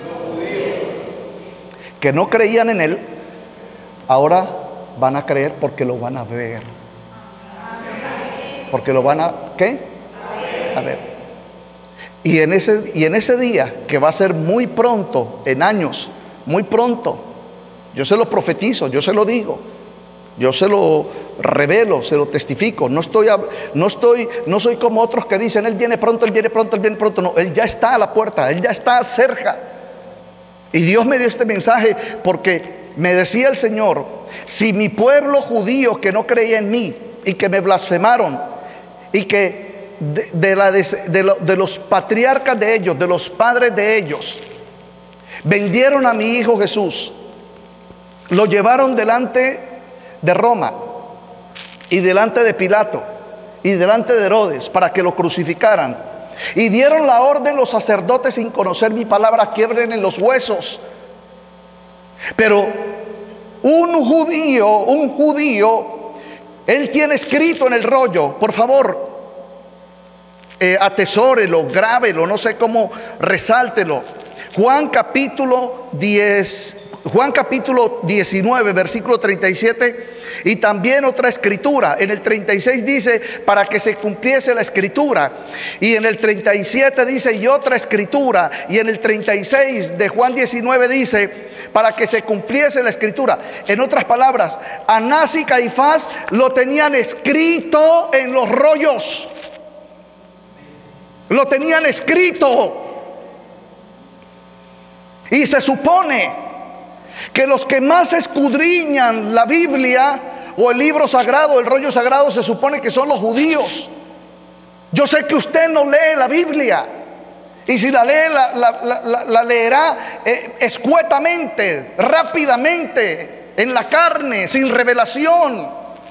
que no creían en Él, ahora van a creer porque lo van a ver. Porque lo van a, ¿qué? A ver. Y en ese, y en ese día, que va a ser muy pronto, en años, muy pronto, yo se lo profetizo, yo se lo digo, Yo se lo revelo, se lo testifico. No estoy, no estoy, no soy como otros que dicen, Él viene pronto, Él viene pronto, Él viene pronto. No, Él ya está a la puerta, Él ya está cerca. Y Dios me dio este mensaje porque me decía el Señor, si mi pueblo judío que no creía en mí y que me blasfemaron y que de, de, la, de, de, lo, de los patriarcas de ellos, de los padres de ellos, vendieron a mi hijo Jesús, lo llevaron delante de Roma y delante de Pilato y delante de Herodes para que lo crucificaran, y dieron la orden los sacerdotes sin conocer mi palabra, quiebren en los huesos. Pero un judío, un judío, él tiene escrito en el rollo, por favor, eh, atesórelo, grábelo, no sé cómo, resáltelo. Juan capítulo diez, Juan capítulo diecinueve, versículo treinta y siete, y también otra escritura. En el treinta y seis dice, para que se cumpliese la escritura. Y en el treinta y siete dice, y otra escritura. Y en el treinta y seis de Juan diecinueve dice, para que se cumpliese la escritura. En otras palabras, Anás y Caifás lo tenían escrito en los rollos. Lo tenían escrito. Y se supone que los que más escudriñan la Biblia o el libro sagrado, el rollo sagrado, se supone que son los judíos. Yo sé que usted no lee la Biblia, y si la lee, la, la, la, la leerá eh, escuetamente, rápidamente, en la carne, sin revelación.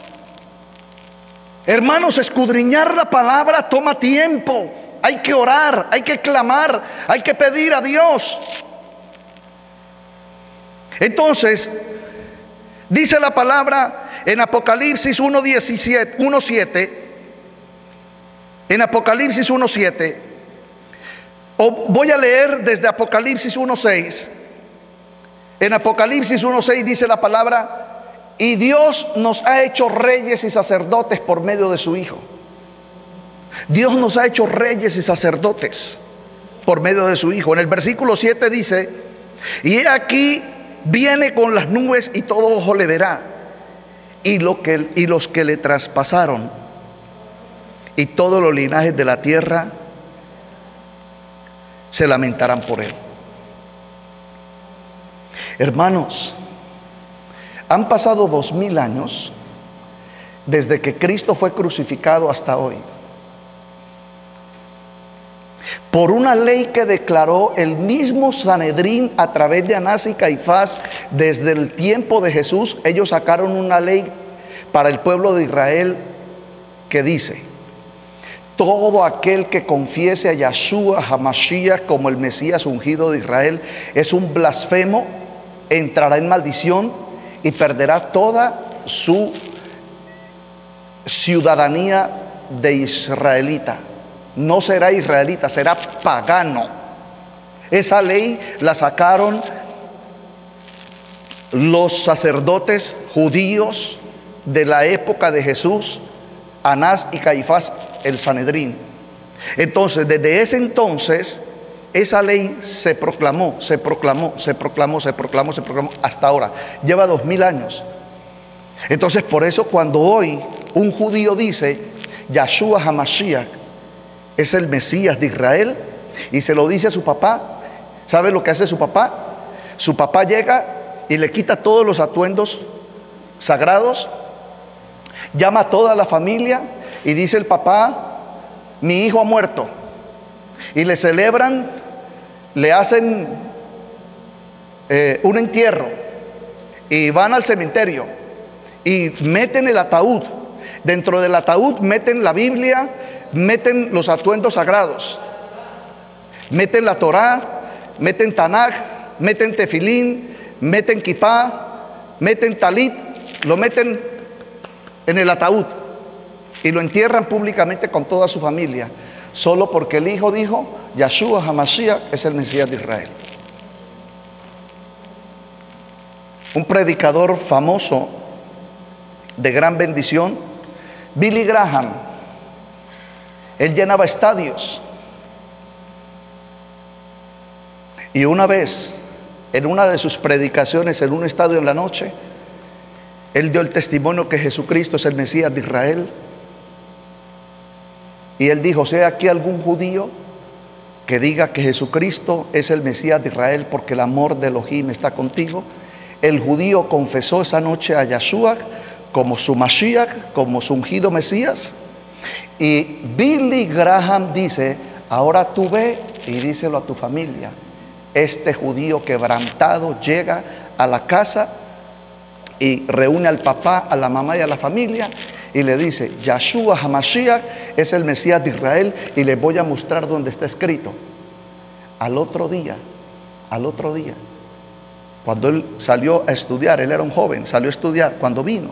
Hermanos, escudriñar la palabra toma tiempo. Hay que orar, hay que clamar, hay que pedir a Dios. Entonces, dice la palabra en Apocalipsis uno siete, en Apocalipsis uno siete, o voy a leer desde Apocalipsis uno seis. En Apocalipsis uno seis dice la palabra, y Dios nos ha hecho reyes y sacerdotes por medio de su Hijo. Dios nos ha hecho reyes y sacerdotes por medio de su Hijo. En el versículo siete dice, y he aquí viene con las nubes y todo ojo le verá, y, lo que, y los que le traspasaron, y todos los linajes de la tierra se lamentarán por él. Hermanos, han pasado dos mil años desde que Cristo fue crucificado hasta hoy. Por una ley que declaró el mismo Sanedrín a través de Anás y Caifás, desde el tiempo de Jesús, ellos sacaron una ley para el pueblo de Israel que dice: todo aquel que confiese a Yahshua HaMashiach como el Mesías ungido de Israel es un blasfemo, entrará en maldición y perderá toda su ciudadanía de israelita. No será israelita, será pagano. Esa ley la sacaron los sacerdotes judíos de la época de Jesús, Anás y Caifás, el Sanedrín. Entonces, desde ese entonces, esa ley se proclamó, se proclamó, se proclamó, se proclamó, se proclamó, hasta ahora. Lleva dos mil años. Entonces, por eso cuando hoy un judío dice, Yahshua HaMashiach es el Mesías de Israel, y se lo dice a su papá, ¿sabe lo que hace su papá? Su papá llega y le quita todos los atuendos sagrados, llama a toda la familia y dice el papá, mi hijo ha muerto, y le celebran, le hacen eh, un entierro, y van al cementerio y meten el ataúd. Dentro del ataúd meten la Biblia, meten los atuendos sagrados, meten la Torá, meten Tanaj, meten tefilín, meten kipá, meten talit, lo meten en el ataúd y lo entierran públicamente con toda su familia, solo porque el hijo dijo, Yahshua HaMashiach es el Mesías de Israel. Un predicador famoso de gran bendición, Billy Graham, él llenaba estadios, y una vez en una de sus predicaciones en un estadio en la noche, Él dio el testimonio que Jesucristo es el Mesías de Israel. Y él dijo: ¿sea aquí algún judío que diga que Jesucristo es el Mesías de Israel, porque el amor de Elohim está contigo? El judío confesó esa noche a Yeshua como su Mashiach, como su ungido Mesías. Y Billy Graham dice: ahora tú ve y díselo a tu familia. Este judío quebrantado llega a la casa y reúne al papá, a la mamá y a la familia, y le dice: Yeshua HaMashiach es el Mesías de Israel, y les voy a mostrar donde está escrito. Al otro día, al otro día, cuando él salió a estudiar, él era un joven, salió a estudiar, cuando vino,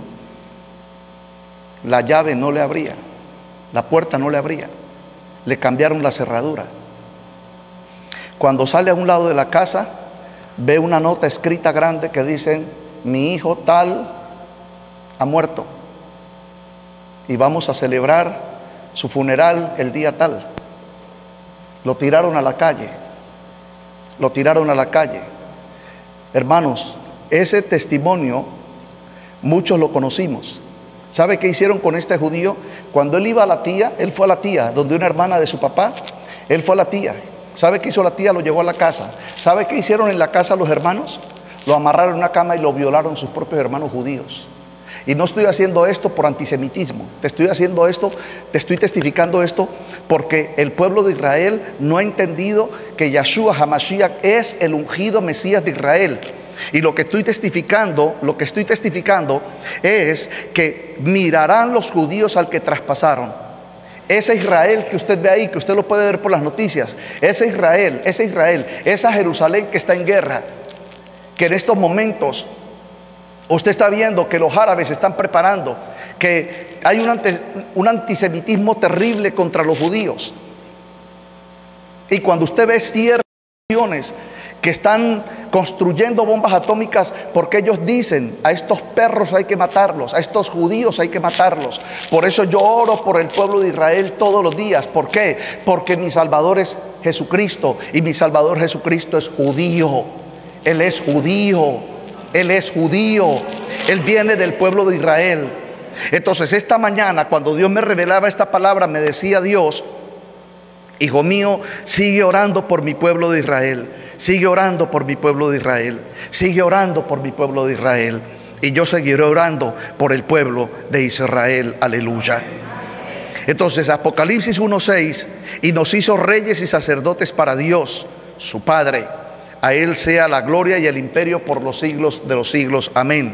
la llave no le abría, la puerta no le abría, le cambiaron la cerradura. Cuando sale a un lado de la casa, ve una nota escrita grande que dice: mi hijo tal ha muerto y vamos a celebrar su funeral el día tal. Lo tiraron a la calle, lo tiraron a la calle. Hermanos, ese testimonio muchos lo conocimos. ¿Sabe qué hicieron con este judío? Cuando él iba a la tía, él fue a la tía, donde una hermana de su papá, él fue a la tía. ¿Sabe qué hizo la tía? Lo llevó a la casa. ¿Sabe qué hicieron en la casa los hermanos? Lo amarraron en una cama y lo violaron sus propios hermanos judíos. Y no estoy haciendo esto por antisemitismo, te estoy haciendo esto, te estoy testificando esto porque el pueblo de Israel no ha entendido que Yeshua HaMashiach es el ungido Mesías de Israel. Y lo que estoy testificando, lo que estoy testificando es que mirarán los judíos al que traspasaron. Ese Israel que usted ve ahí, que usted lo puede ver por las noticias, ese Israel, ese Israel, esa Jerusalén que está en guerra, que en estos momentos usted está viendo que los árabes se están preparando, que hay un, antes, un antisemitismo terrible contra los judíos. Y cuando usted ve ciertas naciones que están construyendo bombas atómicas porque ellos dicen: a estos perros hay que matarlos, a estos judíos hay que matarlos. Por eso yo oro por el pueblo de Israel todos los días. ¿Por qué? Porque mi Salvador es Jesucristo, y mi Salvador Jesucristo es judío. Él es judío. Él es judío, Él viene del pueblo de Israel. Entonces esta mañana, cuando Dios me revelaba esta palabra, me decía Dios: hijo mío, sigue orando por mi pueblo de Israel, sigue orando por mi pueblo de Israel, sigue orando por mi pueblo de Israel. Y yo seguiré orando por el pueblo de Israel, aleluya. Entonces Apocalipsis uno seis: y nos hizo reyes y sacerdotes para Dios, su Padre. A Él sea la gloria y el imperio por los siglos de los siglos. Amén.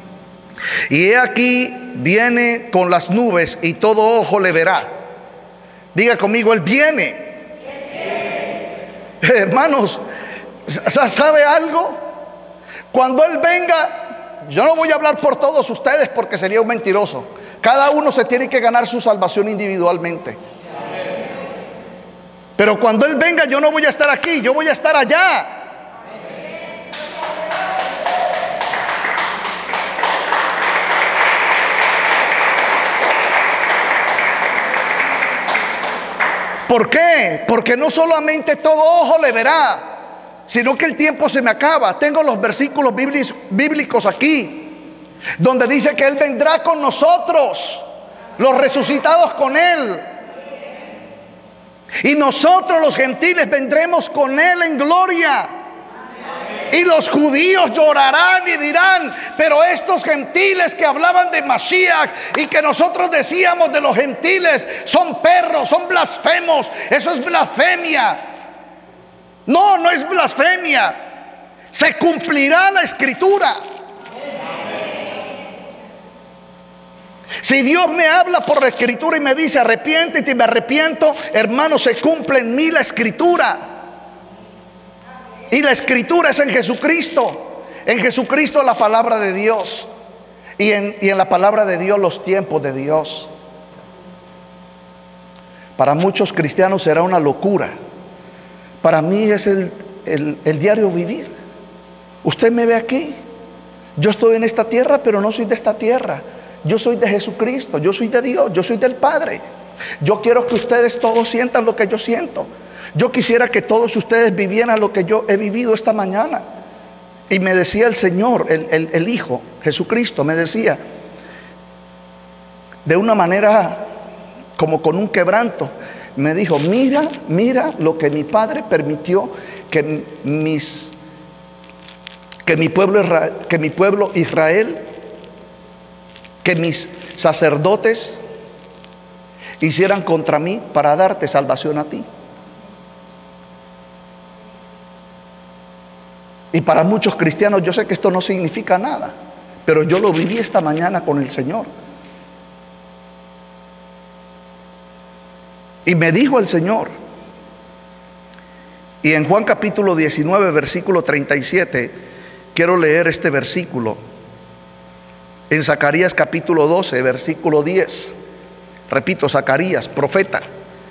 Y he aquí, viene con las nubes y todo ojo le verá. Diga conmigo: Él viene. viene. Hermanos, ¿sabe algo? Cuando Él venga, yo no voy a hablar por todos ustedes porque sería un mentiroso. Cada uno se tiene que ganar su salvación individualmente. Pero cuando Él venga, yo no voy a estar aquí, yo voy a estar allá. ¿Por qué? Porque no solamente todo ojo le verá, sino que el tiempo se me acaba. Tengo los versículos bíblicos aquí, donde dice que Él vendrá con nosotros, los resucitados con Él. Y nosotros los gentiles vendremos con Él en gloria. Y los judíos llorarán y dirán: pero estos gentiles que hablaban de Mashiach y que nosotros decíamos de los gentiles, son perros, son blasfemos. Eso es blasfemia. No, no es blasfemia. Se cumplirá la escritura. Si Dios me habla por la escritura y me dice: arrepiéntete, y me arrepiento, hermano, se cumple en mí la escritura. Y la escritura es en Jesucristo. En Jesucristo la palabra de Dios. Y en, y en la palabra de Dios los tiempos de Dios. Para muchos cristianos será una locura. Para mí es el, el, el diario vivir. Usted me ve aquí. Yo estoy en esta tierra, pero no soy de esta tierra. Yo soy de Jesucristo, yo soy de Dios, yo soy del Padre. Yo quiero que ustedes todos sientan lo que yo siento. Yo quisiera que todos ustedes vivieran lo que yo he vivido esta mañana. Y me decía el Señor, el, el, el Hijo, Jesucristo, me decía, de una manera como con un quebranto, me dijo, mira, mira lo que mi Padre permitió que mis, que mi pueblo, que mi pueblo Israel, que mis sacerdotes hicieran contra mí para darte salvación a ti. Y para muchos cristianos yo sé que esto no significa nada, pero yo lo viví esta mañana con el Señor. Y me dijo el Señor, y en Juan capítulo diecinueve, versículo treinta y siete, quiero leer este versículo. En Zacarías capítulo doce, versículo diez, repito, Zacarías, profeta.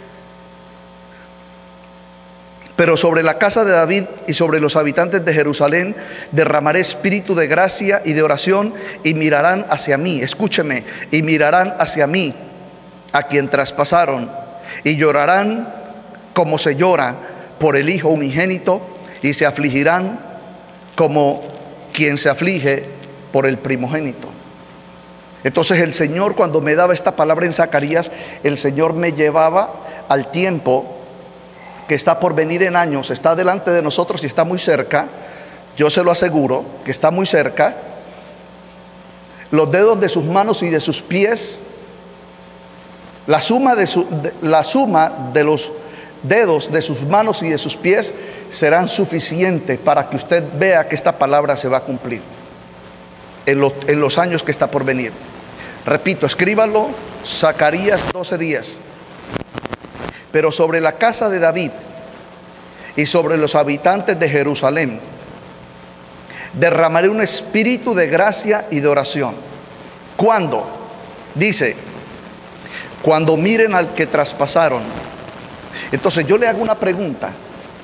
Pero sobre la casa de David y sobre los habitantes de Jerusalén derramaré espíritu de gracia y de oración, y mirarán hacia mí, escúcheme, y mirarán hacia mí, a quien traspasaron, y llorarán como se llora por el hijo unigénito, y se afligirán como quien se aflige por el primogénito. Entonces el Señor, cuando me daba esta palabra en Zacarías, el Señor me llevaba al tiempo que está por venir en años, está delante de nosotros y está muy cerca. Yo se lo aseguro que está muy cerca. Los dedos de sus manos y de sus pies, la suma de, su, de, la suma de los dedos de sus manos y de sus pies serán suficientes para que usted vea que esta palabra se va a cumplir en, lo, en los años que está por venir. Repito, escríbalo, Zacarías doce diez. Pero sobre la casa de David y sobre los habitantes de Jerusalén derramaré un espíritu de gracia y de oración. ¿Cuándo? Dice, cuando miren al que traspasaron. Entonces yo le hago una pregunta.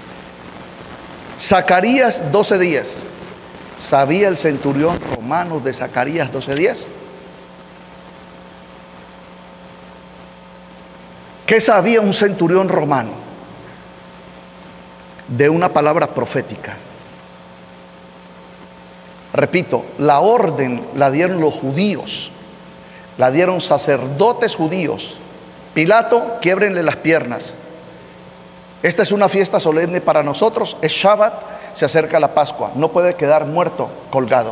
Zacarías doce diez, ¿sabía el centurión romano de Zacarías doce diez? ¿Qué sabía un centurión romano de una palabra profética? Repito, la orden la dieron los judíos, la dieron sacerdotes judíos. Pilato, quiébrenle las piernas. Esta es una fiesta solemne para nosotros, es Shabbat, se acerca la Pascua, no puede quedar muerto colgado.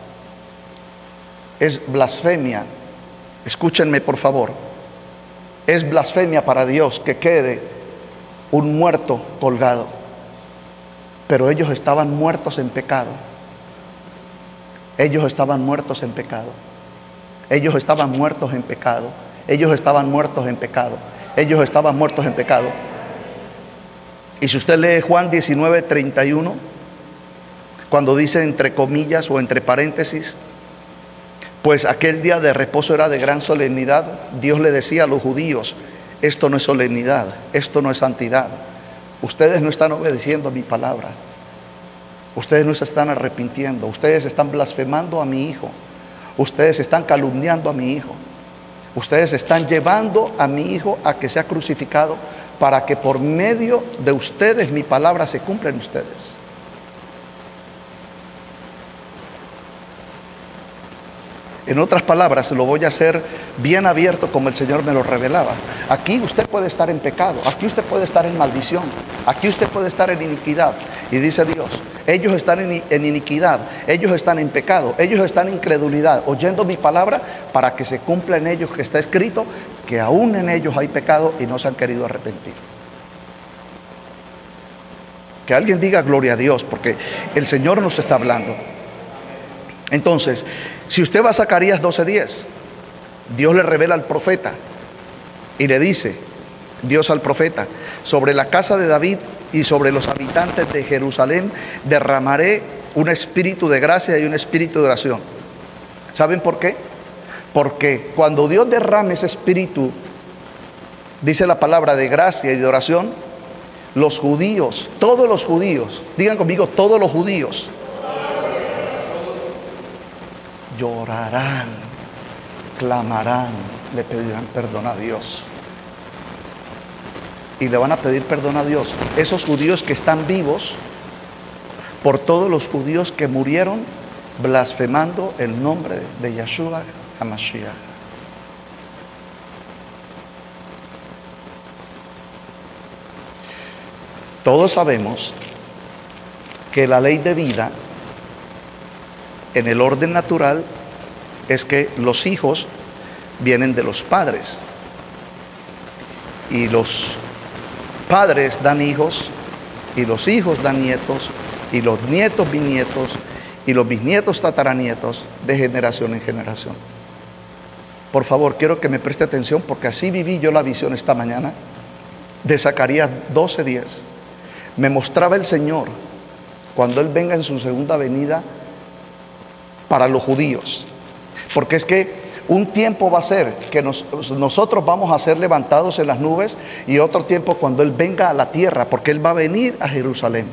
Es blasfemia, escúchenme por favor. Es blasfemia para Dios que quede un muerto colgado. Pero ellos estaban muertos en pecado. Ellos estaban muertos en pecado. Ellos estaban muertos en pecado. Ellos estaban muertos en pecado. Ellos estaban muertos en pecado. Y si usted lee Juan diecinueve treinta y uno, cuando dice entre comillas o entre paréntesis, pues aquel día de reposo era de gran solemnidad, Dios le decía a los judíos, esto no es solemnidad, esto no es santidad. Ustedes no están obedeciendo a mi palabra. Ustedes no se están arrepintiendo. Ustedes están blasfemando a mi hijo. Ustedes están calumniando a mi hijo. Ustedes están llevando a mi hijo a que sea crucificado para que por medio de ustedes mi palabra se cumpla en ustedes. En otras palabras, lo voy a hacer bien abierto como el Señor me lo revelaba. Aquí usted puede estar en pecado, aquí usted puede estar en maldición, aquí usted puede estar en iniquidad. Y dice Dios, ellos están en, en iniquidad, ellos están en pecado, ellos están en incredulidad, oyendo mi palabra para que se cumpla en ellos que está escrito, que aún en ellos hay pecado y no se han querido arrepentir. Que alguien diga gloria a Dios, porque el Señor nos está hablando. Entonces, si usted va a Zacarías doce diez, Dios le revela al profeta y le dice, Dios al profeta, sobre la casa de David y sobre los habitantes de Jerusalén derramaré un espíritu de gracia y un espíritu de oración. ¿Saben por qué? Porque cuando Dios derrame ese espíritu, dice la palabra de gracia y de oración, los judíos, todos los judíos, digan conmigo, todos los judíos, llorarán, clamarán, le pedirán perdón a Dios. Y le van a pedir perdón a Dios. Esos judíos que están vivos, por todos los judíos que murieron blasfemando el nombre de Yeshua HaMashiach. Todos sabemos que la ley de vida en el orden natural es que los hijos vienen de los padres y los padres dan hijos y los hijos dan nietos y los nietos bisnietos y los bisnietos tataranietos de generación en generación. Por favor, quiero que me preste atención porque así viví yo la visión esta mañana de Zacarías doce diez. Me mostraba el Señor cuando Él venga en su segunda venida para los judíos, porque es que un tiempo va a ser que nos, nosotros vamos a ser levantados en las nubes y otro tiempo cuando Él venga a la tierra, porque Él va a venir a Jerusalén.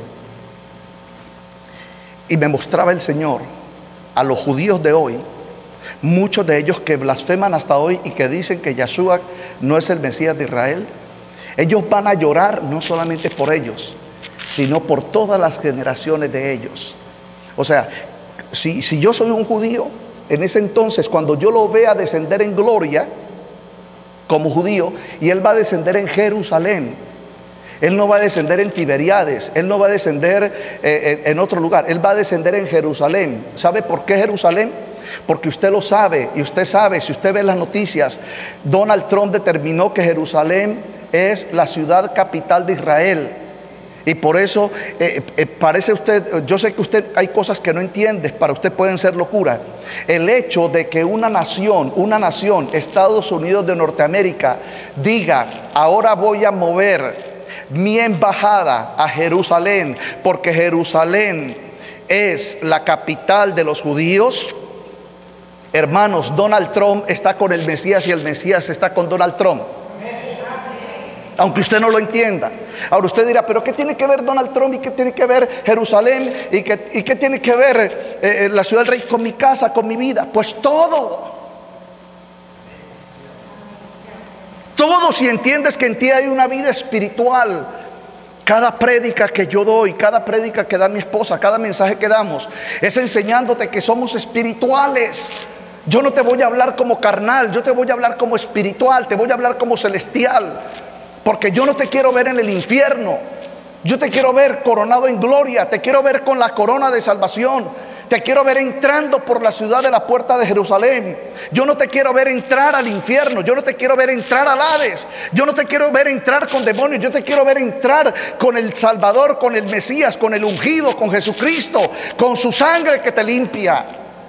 Y me mostraba el Señor a los judíos de hoy, muchos de ellos que blasfeman hasta hoy y que dicen que Yeshua no es el Mesías de Israel. Ellos van a llorar no solamente por ellos, sino por todas las generaciones de ellos. O sea, si, si yo soy un judío, en ese entonces cuando yo lo vea descender en gloria como judío, y Él va a descender en Jerusalén, Él no va a descender en Tiberiades, Él no va a descender eh, en, en otro lugar, Él va a descender en Jerusalén. ¿Sabe por qué Jerusalén? Porque usted lo sabe, y usted sabe, si usted ve las noticias, Donald Trump determinó que Jerusalén es la ciudad capital de Israel. Y por eso eh, eh, parece usted, yo sé que usted hay cosas que no entiende, para usted pueden ser locura. El hecho de que una nación, una nación, Estados Unidos de Norteamérica, diga, ahora voy a mover mi embajada a Jerusalén, porque Jerusalén es la capital de los judíos. Hermanos, Donald Trump está con el Mesías y el Mesías está con Donald Trump, aunque usted no lo entienda. Ahora usted dirá, pero ¿qué tiene que ver Donald Trump y qué tiene que ver Jerusalén y qué, y qué tiene que ver eh, la ciudad del rey con mi casa, con mi vida? Pues todo. Todo, si entiendes que en ti hay una vida espiritual. Cada prédica que yo doy, cada prédica que da mi esposa, cada mensaje que damos, es enseñándote que somos espirituales. Yo no te voy a hablar como carnal, yo te voy a hablar como espiritual, te voy a hablar como celestial. Porque yo no te quiero ver en el infierno, yo te quiero ver coronado en gloria, te quiero ver con la corona de salvación, te quiero ver entrando por la ciudad de la puerta de Jerusalén. Yo no te quiero ver entrar al infierno, yo no te quiero ver entrar al Hades, yo no te quiero ver entrar con demonios, yo te quiero ver entrar con el Salvador, con el Mesías, con el ungido, con Jesucristo, con su sangre que te limpia.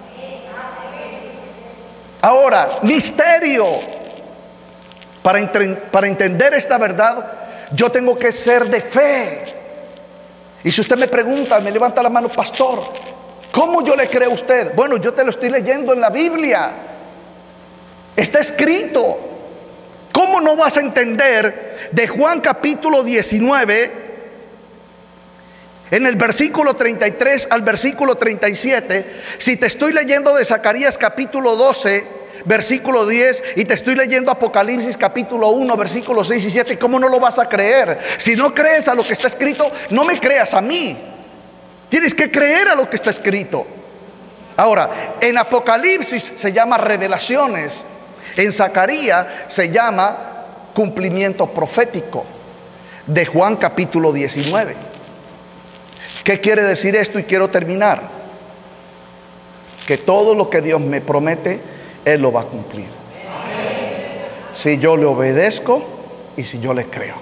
Ahora, misterio. Para, entre, para entender esta verdad, yo tengo que ser de fe. Y si usted me pregunta, me levanta la mano, pastor, ¿cómo yo le creo a usted? Bueno, yo te lo estoy leyendo en la Biblia. Está escrito. ¿Cómo no vas a entender de Juan capítulo diecinueve, en el versículo treinta y tres al versículo treinta y siete, si te estoy leyendo de Zacarías capítulo doce, versículo diez, y te estoy leyendo Apocalipsis capítulo uno, versículos seis y siete? ¿Cómo no lo vas a creer? Si no crees a lo que está escrito, no me creas a mí. Tienes que creer a lo que está escrito. Ahora, en Apocalipsis se llama revelaciones, en Zacarías se llama cumplimiento profético de Juan capítulo diecinueve. ¿Qué quiere decir esto? Y quiero terminar. Que todo lo que Dios me promete, Él lo va a cumplir. Si yo le obedezco y si yo le creo.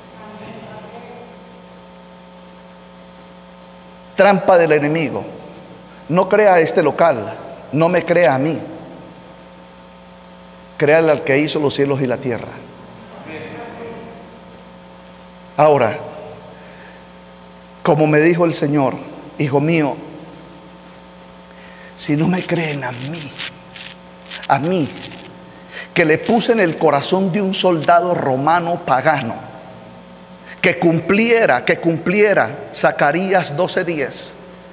Trampa del enemigo: no crea a este local, no me crea a mí, créale al que hizo los cielos y la tierra. Ahora, como me dijo el Señor, hijo mío, si no me creen a mí, a mí, que le puse en el corazón de un soldado romano pagano, que cumpliera, que cumpliera Zacarías doce diez.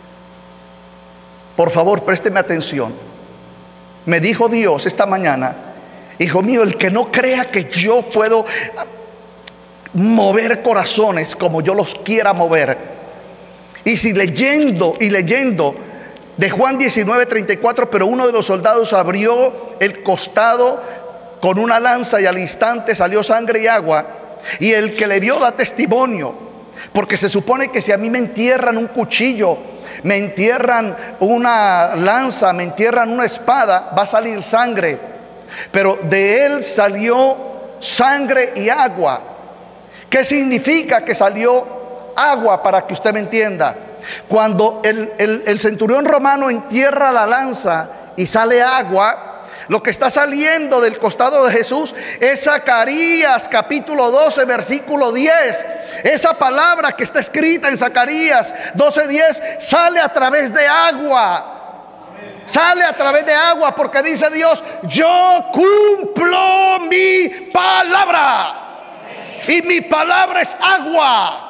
Por favor, présteme atención. Me dijo Dios esta mañana: hijo mío, el que no crea que yo puedo mover corazones como yo los quiera mover, Y si leyendo y leyendo de Juan diecinueve, treinta y cuatro, pero uno de los soldados abrió el costado con una lanza y al instante salió sangre y agua. Y el que le vio da testimonio, porque se supone que si a mí me entierran un cuchillo, me entierran una lanza, me entierran una espada, va a salir sangre. Pero de él salió sangre y agua. ¿Qué significa que salió agua? Para que usted me entienda. Cuando el, el, el centurión romano entierra la lanza y sale agua, lo que está saliendo del costado de Jesús es Zacarías capítulo doce versículo diez. Esa palabra que está escrita en Zacarías doce diez sale a través de agua. Sale a través de agua porque dice Dios: yo cumplo mi palabra. Y mi palabra es agua.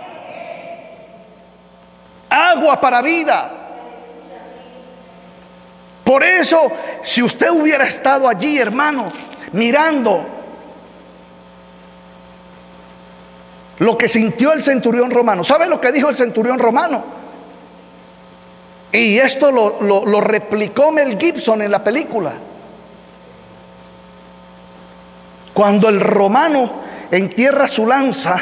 Agua para vida. Por eso, si usted hubiera estado allí, hermano, mirando lo que sintió el centurión romano. ¿Sabe lo que dijo el centurión romano? Y esto lo, lo, lo replicó Mel Gibson en la película. Cuando el romano entierra su lanza,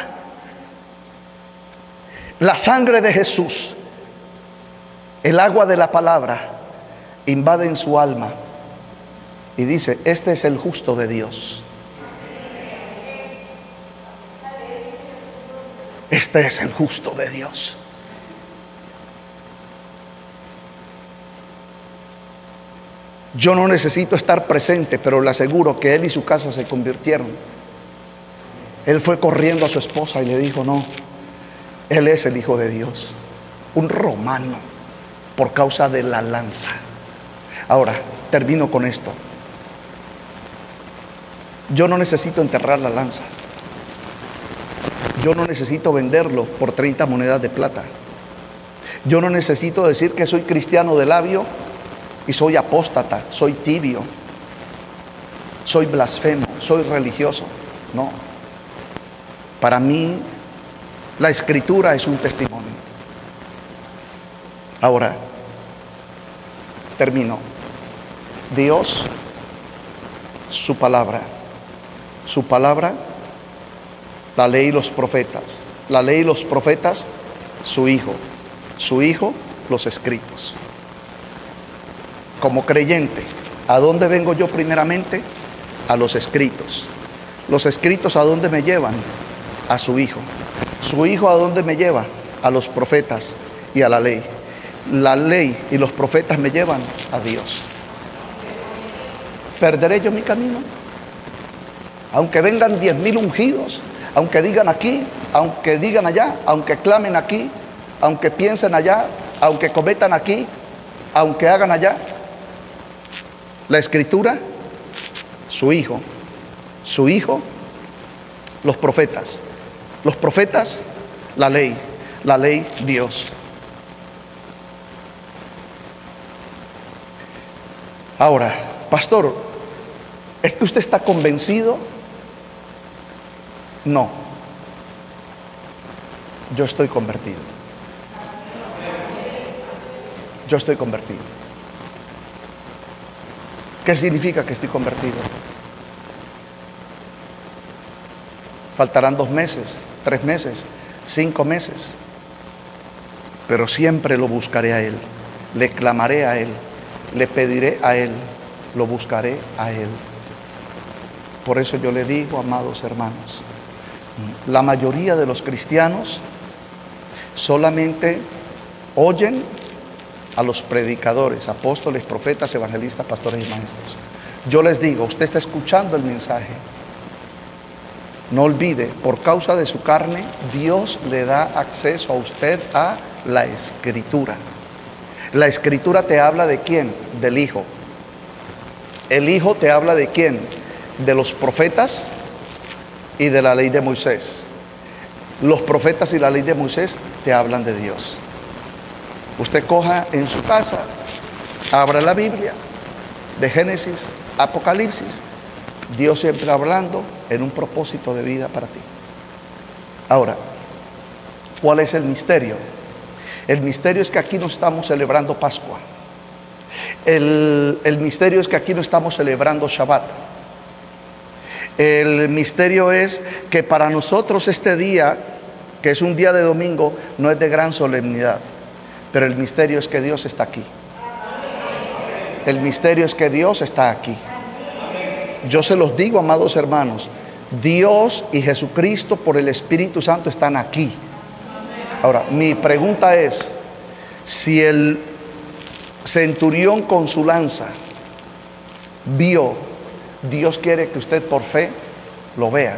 la sangre de Jesús, el agua de la palabra, invade en su alma y dice: este es el justo de Dios. Este es el justo de Dios. Yo no necesito estar presente, pero le aseguro que él y su casa se convirtieron. Él fue corriendo a su esposa y le dijo: no, él es el Hijo de Dios. Un romano, por causa de la lanza. Ahora, termino con esto. Yo no necesito enterrar la lanza. Yo no necesito venderlo por treinta monedas de plata. Yo no necesito decir que soy cristiano de labio y soy apóstata, soy tibio, soy blasfemo, soy religioso. No. Para mí, la escritura es un testimonio. Ahora, termino. Dios, su palabra, su palabra, la ley y los profetas, la ley y los profetas, su Hijo, su Hijo, los escritos. Como creyente, ¿a dónde vengo yo primeramente? A los escritos. Los escritos, ¿a dónde me llevan? A su Hijo. Su Hijo, ¿a dónde me lleva? A los profetas y a la ley. La ley y los profetas me llevan a Dios. ¿Perderé yo mi camino? Aunque vengan diez mil ungidos, aunque digan aquí, aunque digan allá, aunque clamen aquí, aunque piensen allá, aunque cometan aquí, aunque hagan allá. La escritura, su Hijo, su Hijo, los profetas, los profetas, la ley, la ley, Dios. Ahora, pastor, ¿es que usted está convencido? No. Yo estoy convertido. Yo estoy convertido. ¿Qué significa que estoy convertido? Faltarán dos meses, tres meses, cinco meses, pero siempre lo buscaré a Él, le clamaré a Él, le pediré a Él, lo buscaré a Él. Por eso yo le digo, amados hermanos, la mayoría de los cristianos solamente oyen a los predicadores, apóstoles, profetas, evangelistas, pastores y maestros. Yo les digo, usted está escuchando el mensaje. No olvide, por causa de su carne, Dios le da acceso a usted a la Escritura. La Escritura te habla de quién? Del Hijo. El Hijo te habla de quién? De los profetas y de la ley de Moisés. Los profetas y la ley de Moisés te hablan de Dios. Usted coja en su casa, abra la Biblia, de Génesis, Apocalipsis, Dios siempre hablando en un propósito de vida para ti. Ahora, ¿cuál es el misterio? El misterio es que aquí no estamos celebrando Pascua. El, el misterio es que aquí no estamos celebrando Shabbat. El misterio es que para nosotros este día, que es un día de domingo, no es de gran solemnidad. Pero el misterio es que Dios está aquí. El misterio es que Dios está aquí. Yo se los digo, amados hermanos, Dios y Jesucristo por el Espíritu Santo están aquí. Ahora, mi pregunta es, si el centurión con su lanza vio, Dios quiere que usted por fe lo vea.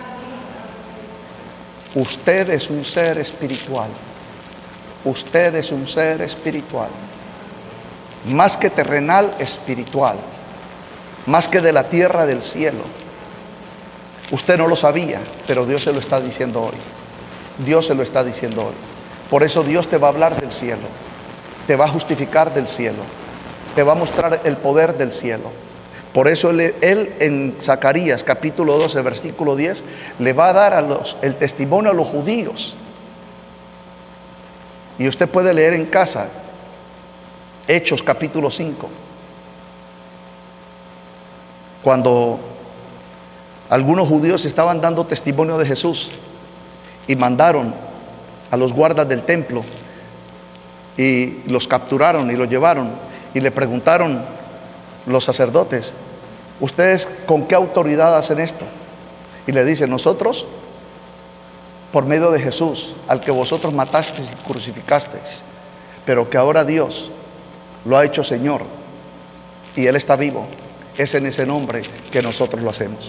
Usted es un ser espiritual. Usted es un ser espiritual. Más que terrenal, espiritual. Más que de la tierra, del cielo. Usted no lo sabía, pero Dios se lo está diciendo hoy. Dios se lo está diciendo hoy. Por eso Dios te va a hablar del cielo. Te va a justificar del cielo. Te va a mostrar el poder del cielo. Por eso él, él en Zacarías capítulo doce versículo diez le va a dar a los, el testimonio a los judíos. Y usted puede leer en casa Hechos capítulo cinco, cuando algunos judíos estaban dando testimonio de Jesús y mandaron a los guardas del templo y los capturaron y los llevaron y le preguntaron los sacerdotes: ¿ustedes con qué autoridad hacen esto? Y le dicen: nosotros por medio de Jesús, al que vosotros matasteis y crucificasteis, pero que ahora Dios lo ha hecho Señor y Él está vivo. Es en ese nombre que nosotros lo hacemos.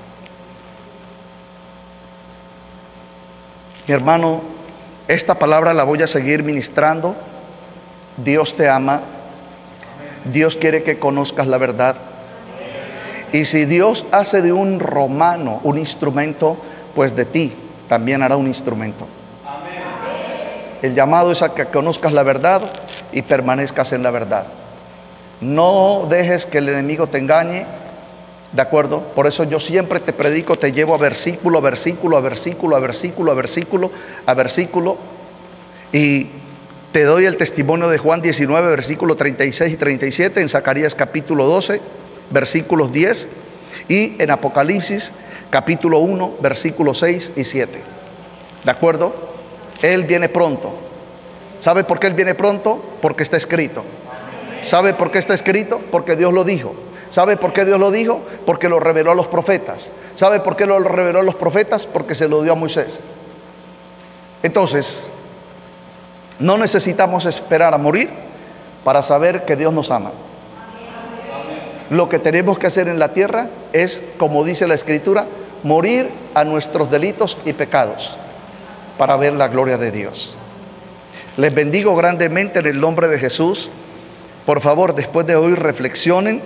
Mi hermano, esta palabra la voy a seguir ministrando. Dios te ama. Dios quiere que conozcas la verdad. Y si Dios hace de un romano un instrumento, pues de ti también hará un instrumento. El llamado es a que conozcas la verdad y permanezcas en la verdad. No dejes que el enemigo te engañe, ¿de acuerdo? Por eso yo siempre te predico, te llevo a versículo, a versículo, a versículo, a versículo, a versículo, a versículo, y te doy el testimonio de Juan diecinueve, versículos treinta y seis y treinta y siete, en Zacarías capítulo doce, versículos diez, y en Apocalipsis capítulo uno, versículos seis y siete. ¿De acuerdo? Él viene pronto. ¿Sabe por qué Él viene pronto? Porque está escrito. ¿Sabe por qué está escrito? Porque Dios lo dijo. ¿Sabe por qué Dios lo dijo? Porque lo reveló a los profetas. ¿Sabe por qué lo reveló a los profetas? Porque se lo dio a Moisés. Entonces, no necesitamos esperar a morir para saber que Dios nos ama. Lo que tenemos que hacer en la tierra es, como dice la Escritura, morir a nuestros delitos y pecados para ver la gloria de Dios. Les bendigo grandemente en el nombre de Jesús. Por favor, después de hoy reflexionen,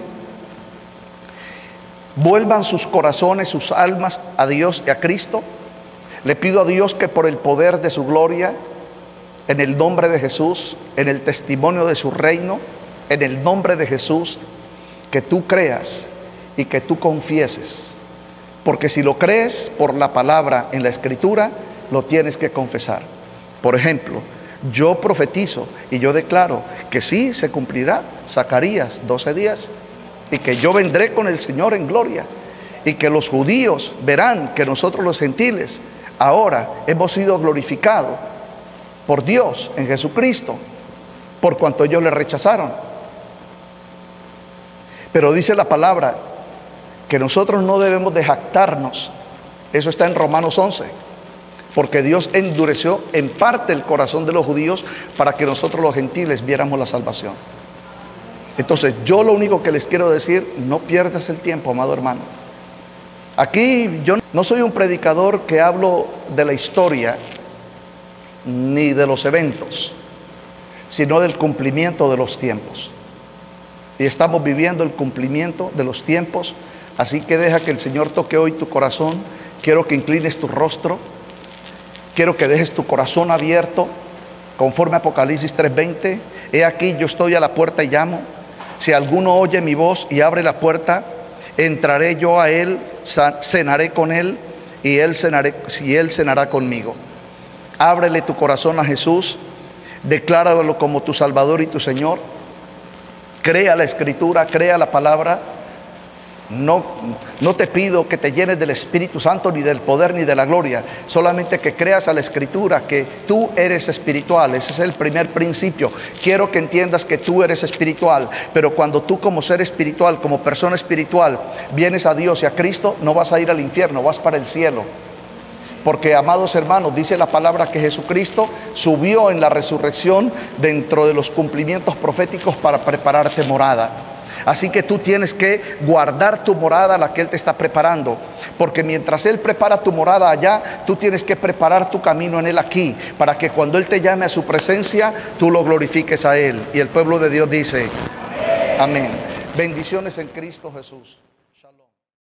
vuelvan sus corazones, sus almas a Dios y a Cristo. Le pido a Dios que por el poder de su gloria, en el nombre de Jesús, en el testimonio de su reino, en el nombre de Jesús, que tú creas y que tú confieses. Porque si lo crees por la palabra en la Escritura, lo tienes que confesar. Por ejemplo, yo profetizo y yo declaro que sí se cumplirá Zacarías doce días, y que yo vendré con el Señor en gloria, y que los judíos verán que nosotros los gentiles ahora hemos sido glorificados por Dios en Jesucristo, por cuanto ellos le rechazaron. Pero dice la palabra que nosotros no debemos de jactarnos. Eso está en Romanos once. Porque Dios endureció en parte el corazón de los judíos para que nosotros los gentiles viéramos la salvación. Entonces yo lo único que les quiero decir: no pierdas el tiempo, amado hermano. Aquí yo no soy un predicador que hablo de la historia ni de los eventos, sino del cumplimiento de los tiempos. Y estamos viviendo el cumplimiento de los tiempos. Así que deja que el Señor toque hoy tu corazón. Quiero que inclines tu rostro. Quiero que dejes tu corazón abierto, conforme a Apocalipsis tres veinte. He aquí, yo estoy a la puerta y llamo. Si alguno oye mi voz y abre la puerta, entraré yo a él, cenaré con él, y él cenaré, si él cenará conmigo. Ábrele tu corazón a Jesús. Decláralo como tu Salvador y tu Señor. Crea la Escritura, crea la palabra. No, no te pido que te llenes del Espíritu Santo, ni del poder, ni de la gloria. Solamente que creas a la Escritura, que tú eres espiritual. Ese es el primer principio. Quiero que entiendas que tú eres espiritual. Pero cuando tú, como ser espiritual, como persona espiritual, vienes a Dios y a Cristo, no vas a ir al infierno, vas para el cielo. Porque, amados hermanos, dice la palabra que Jesucristo subió en la resurrección dentro de los cumplimientos proféticos para prepararte morada. Así que tú tienes que guardar tu morada, la que Él te está preparando. Porque mientras Él prepara tu morada allá, tú tienes que preparar tu camino en Él aquí, para que cuando Él te llame a su presencia, tú lo glorifiques a Él. Y el pueblo de Dios dice, amén. Bendiciones en Cristo Jesús.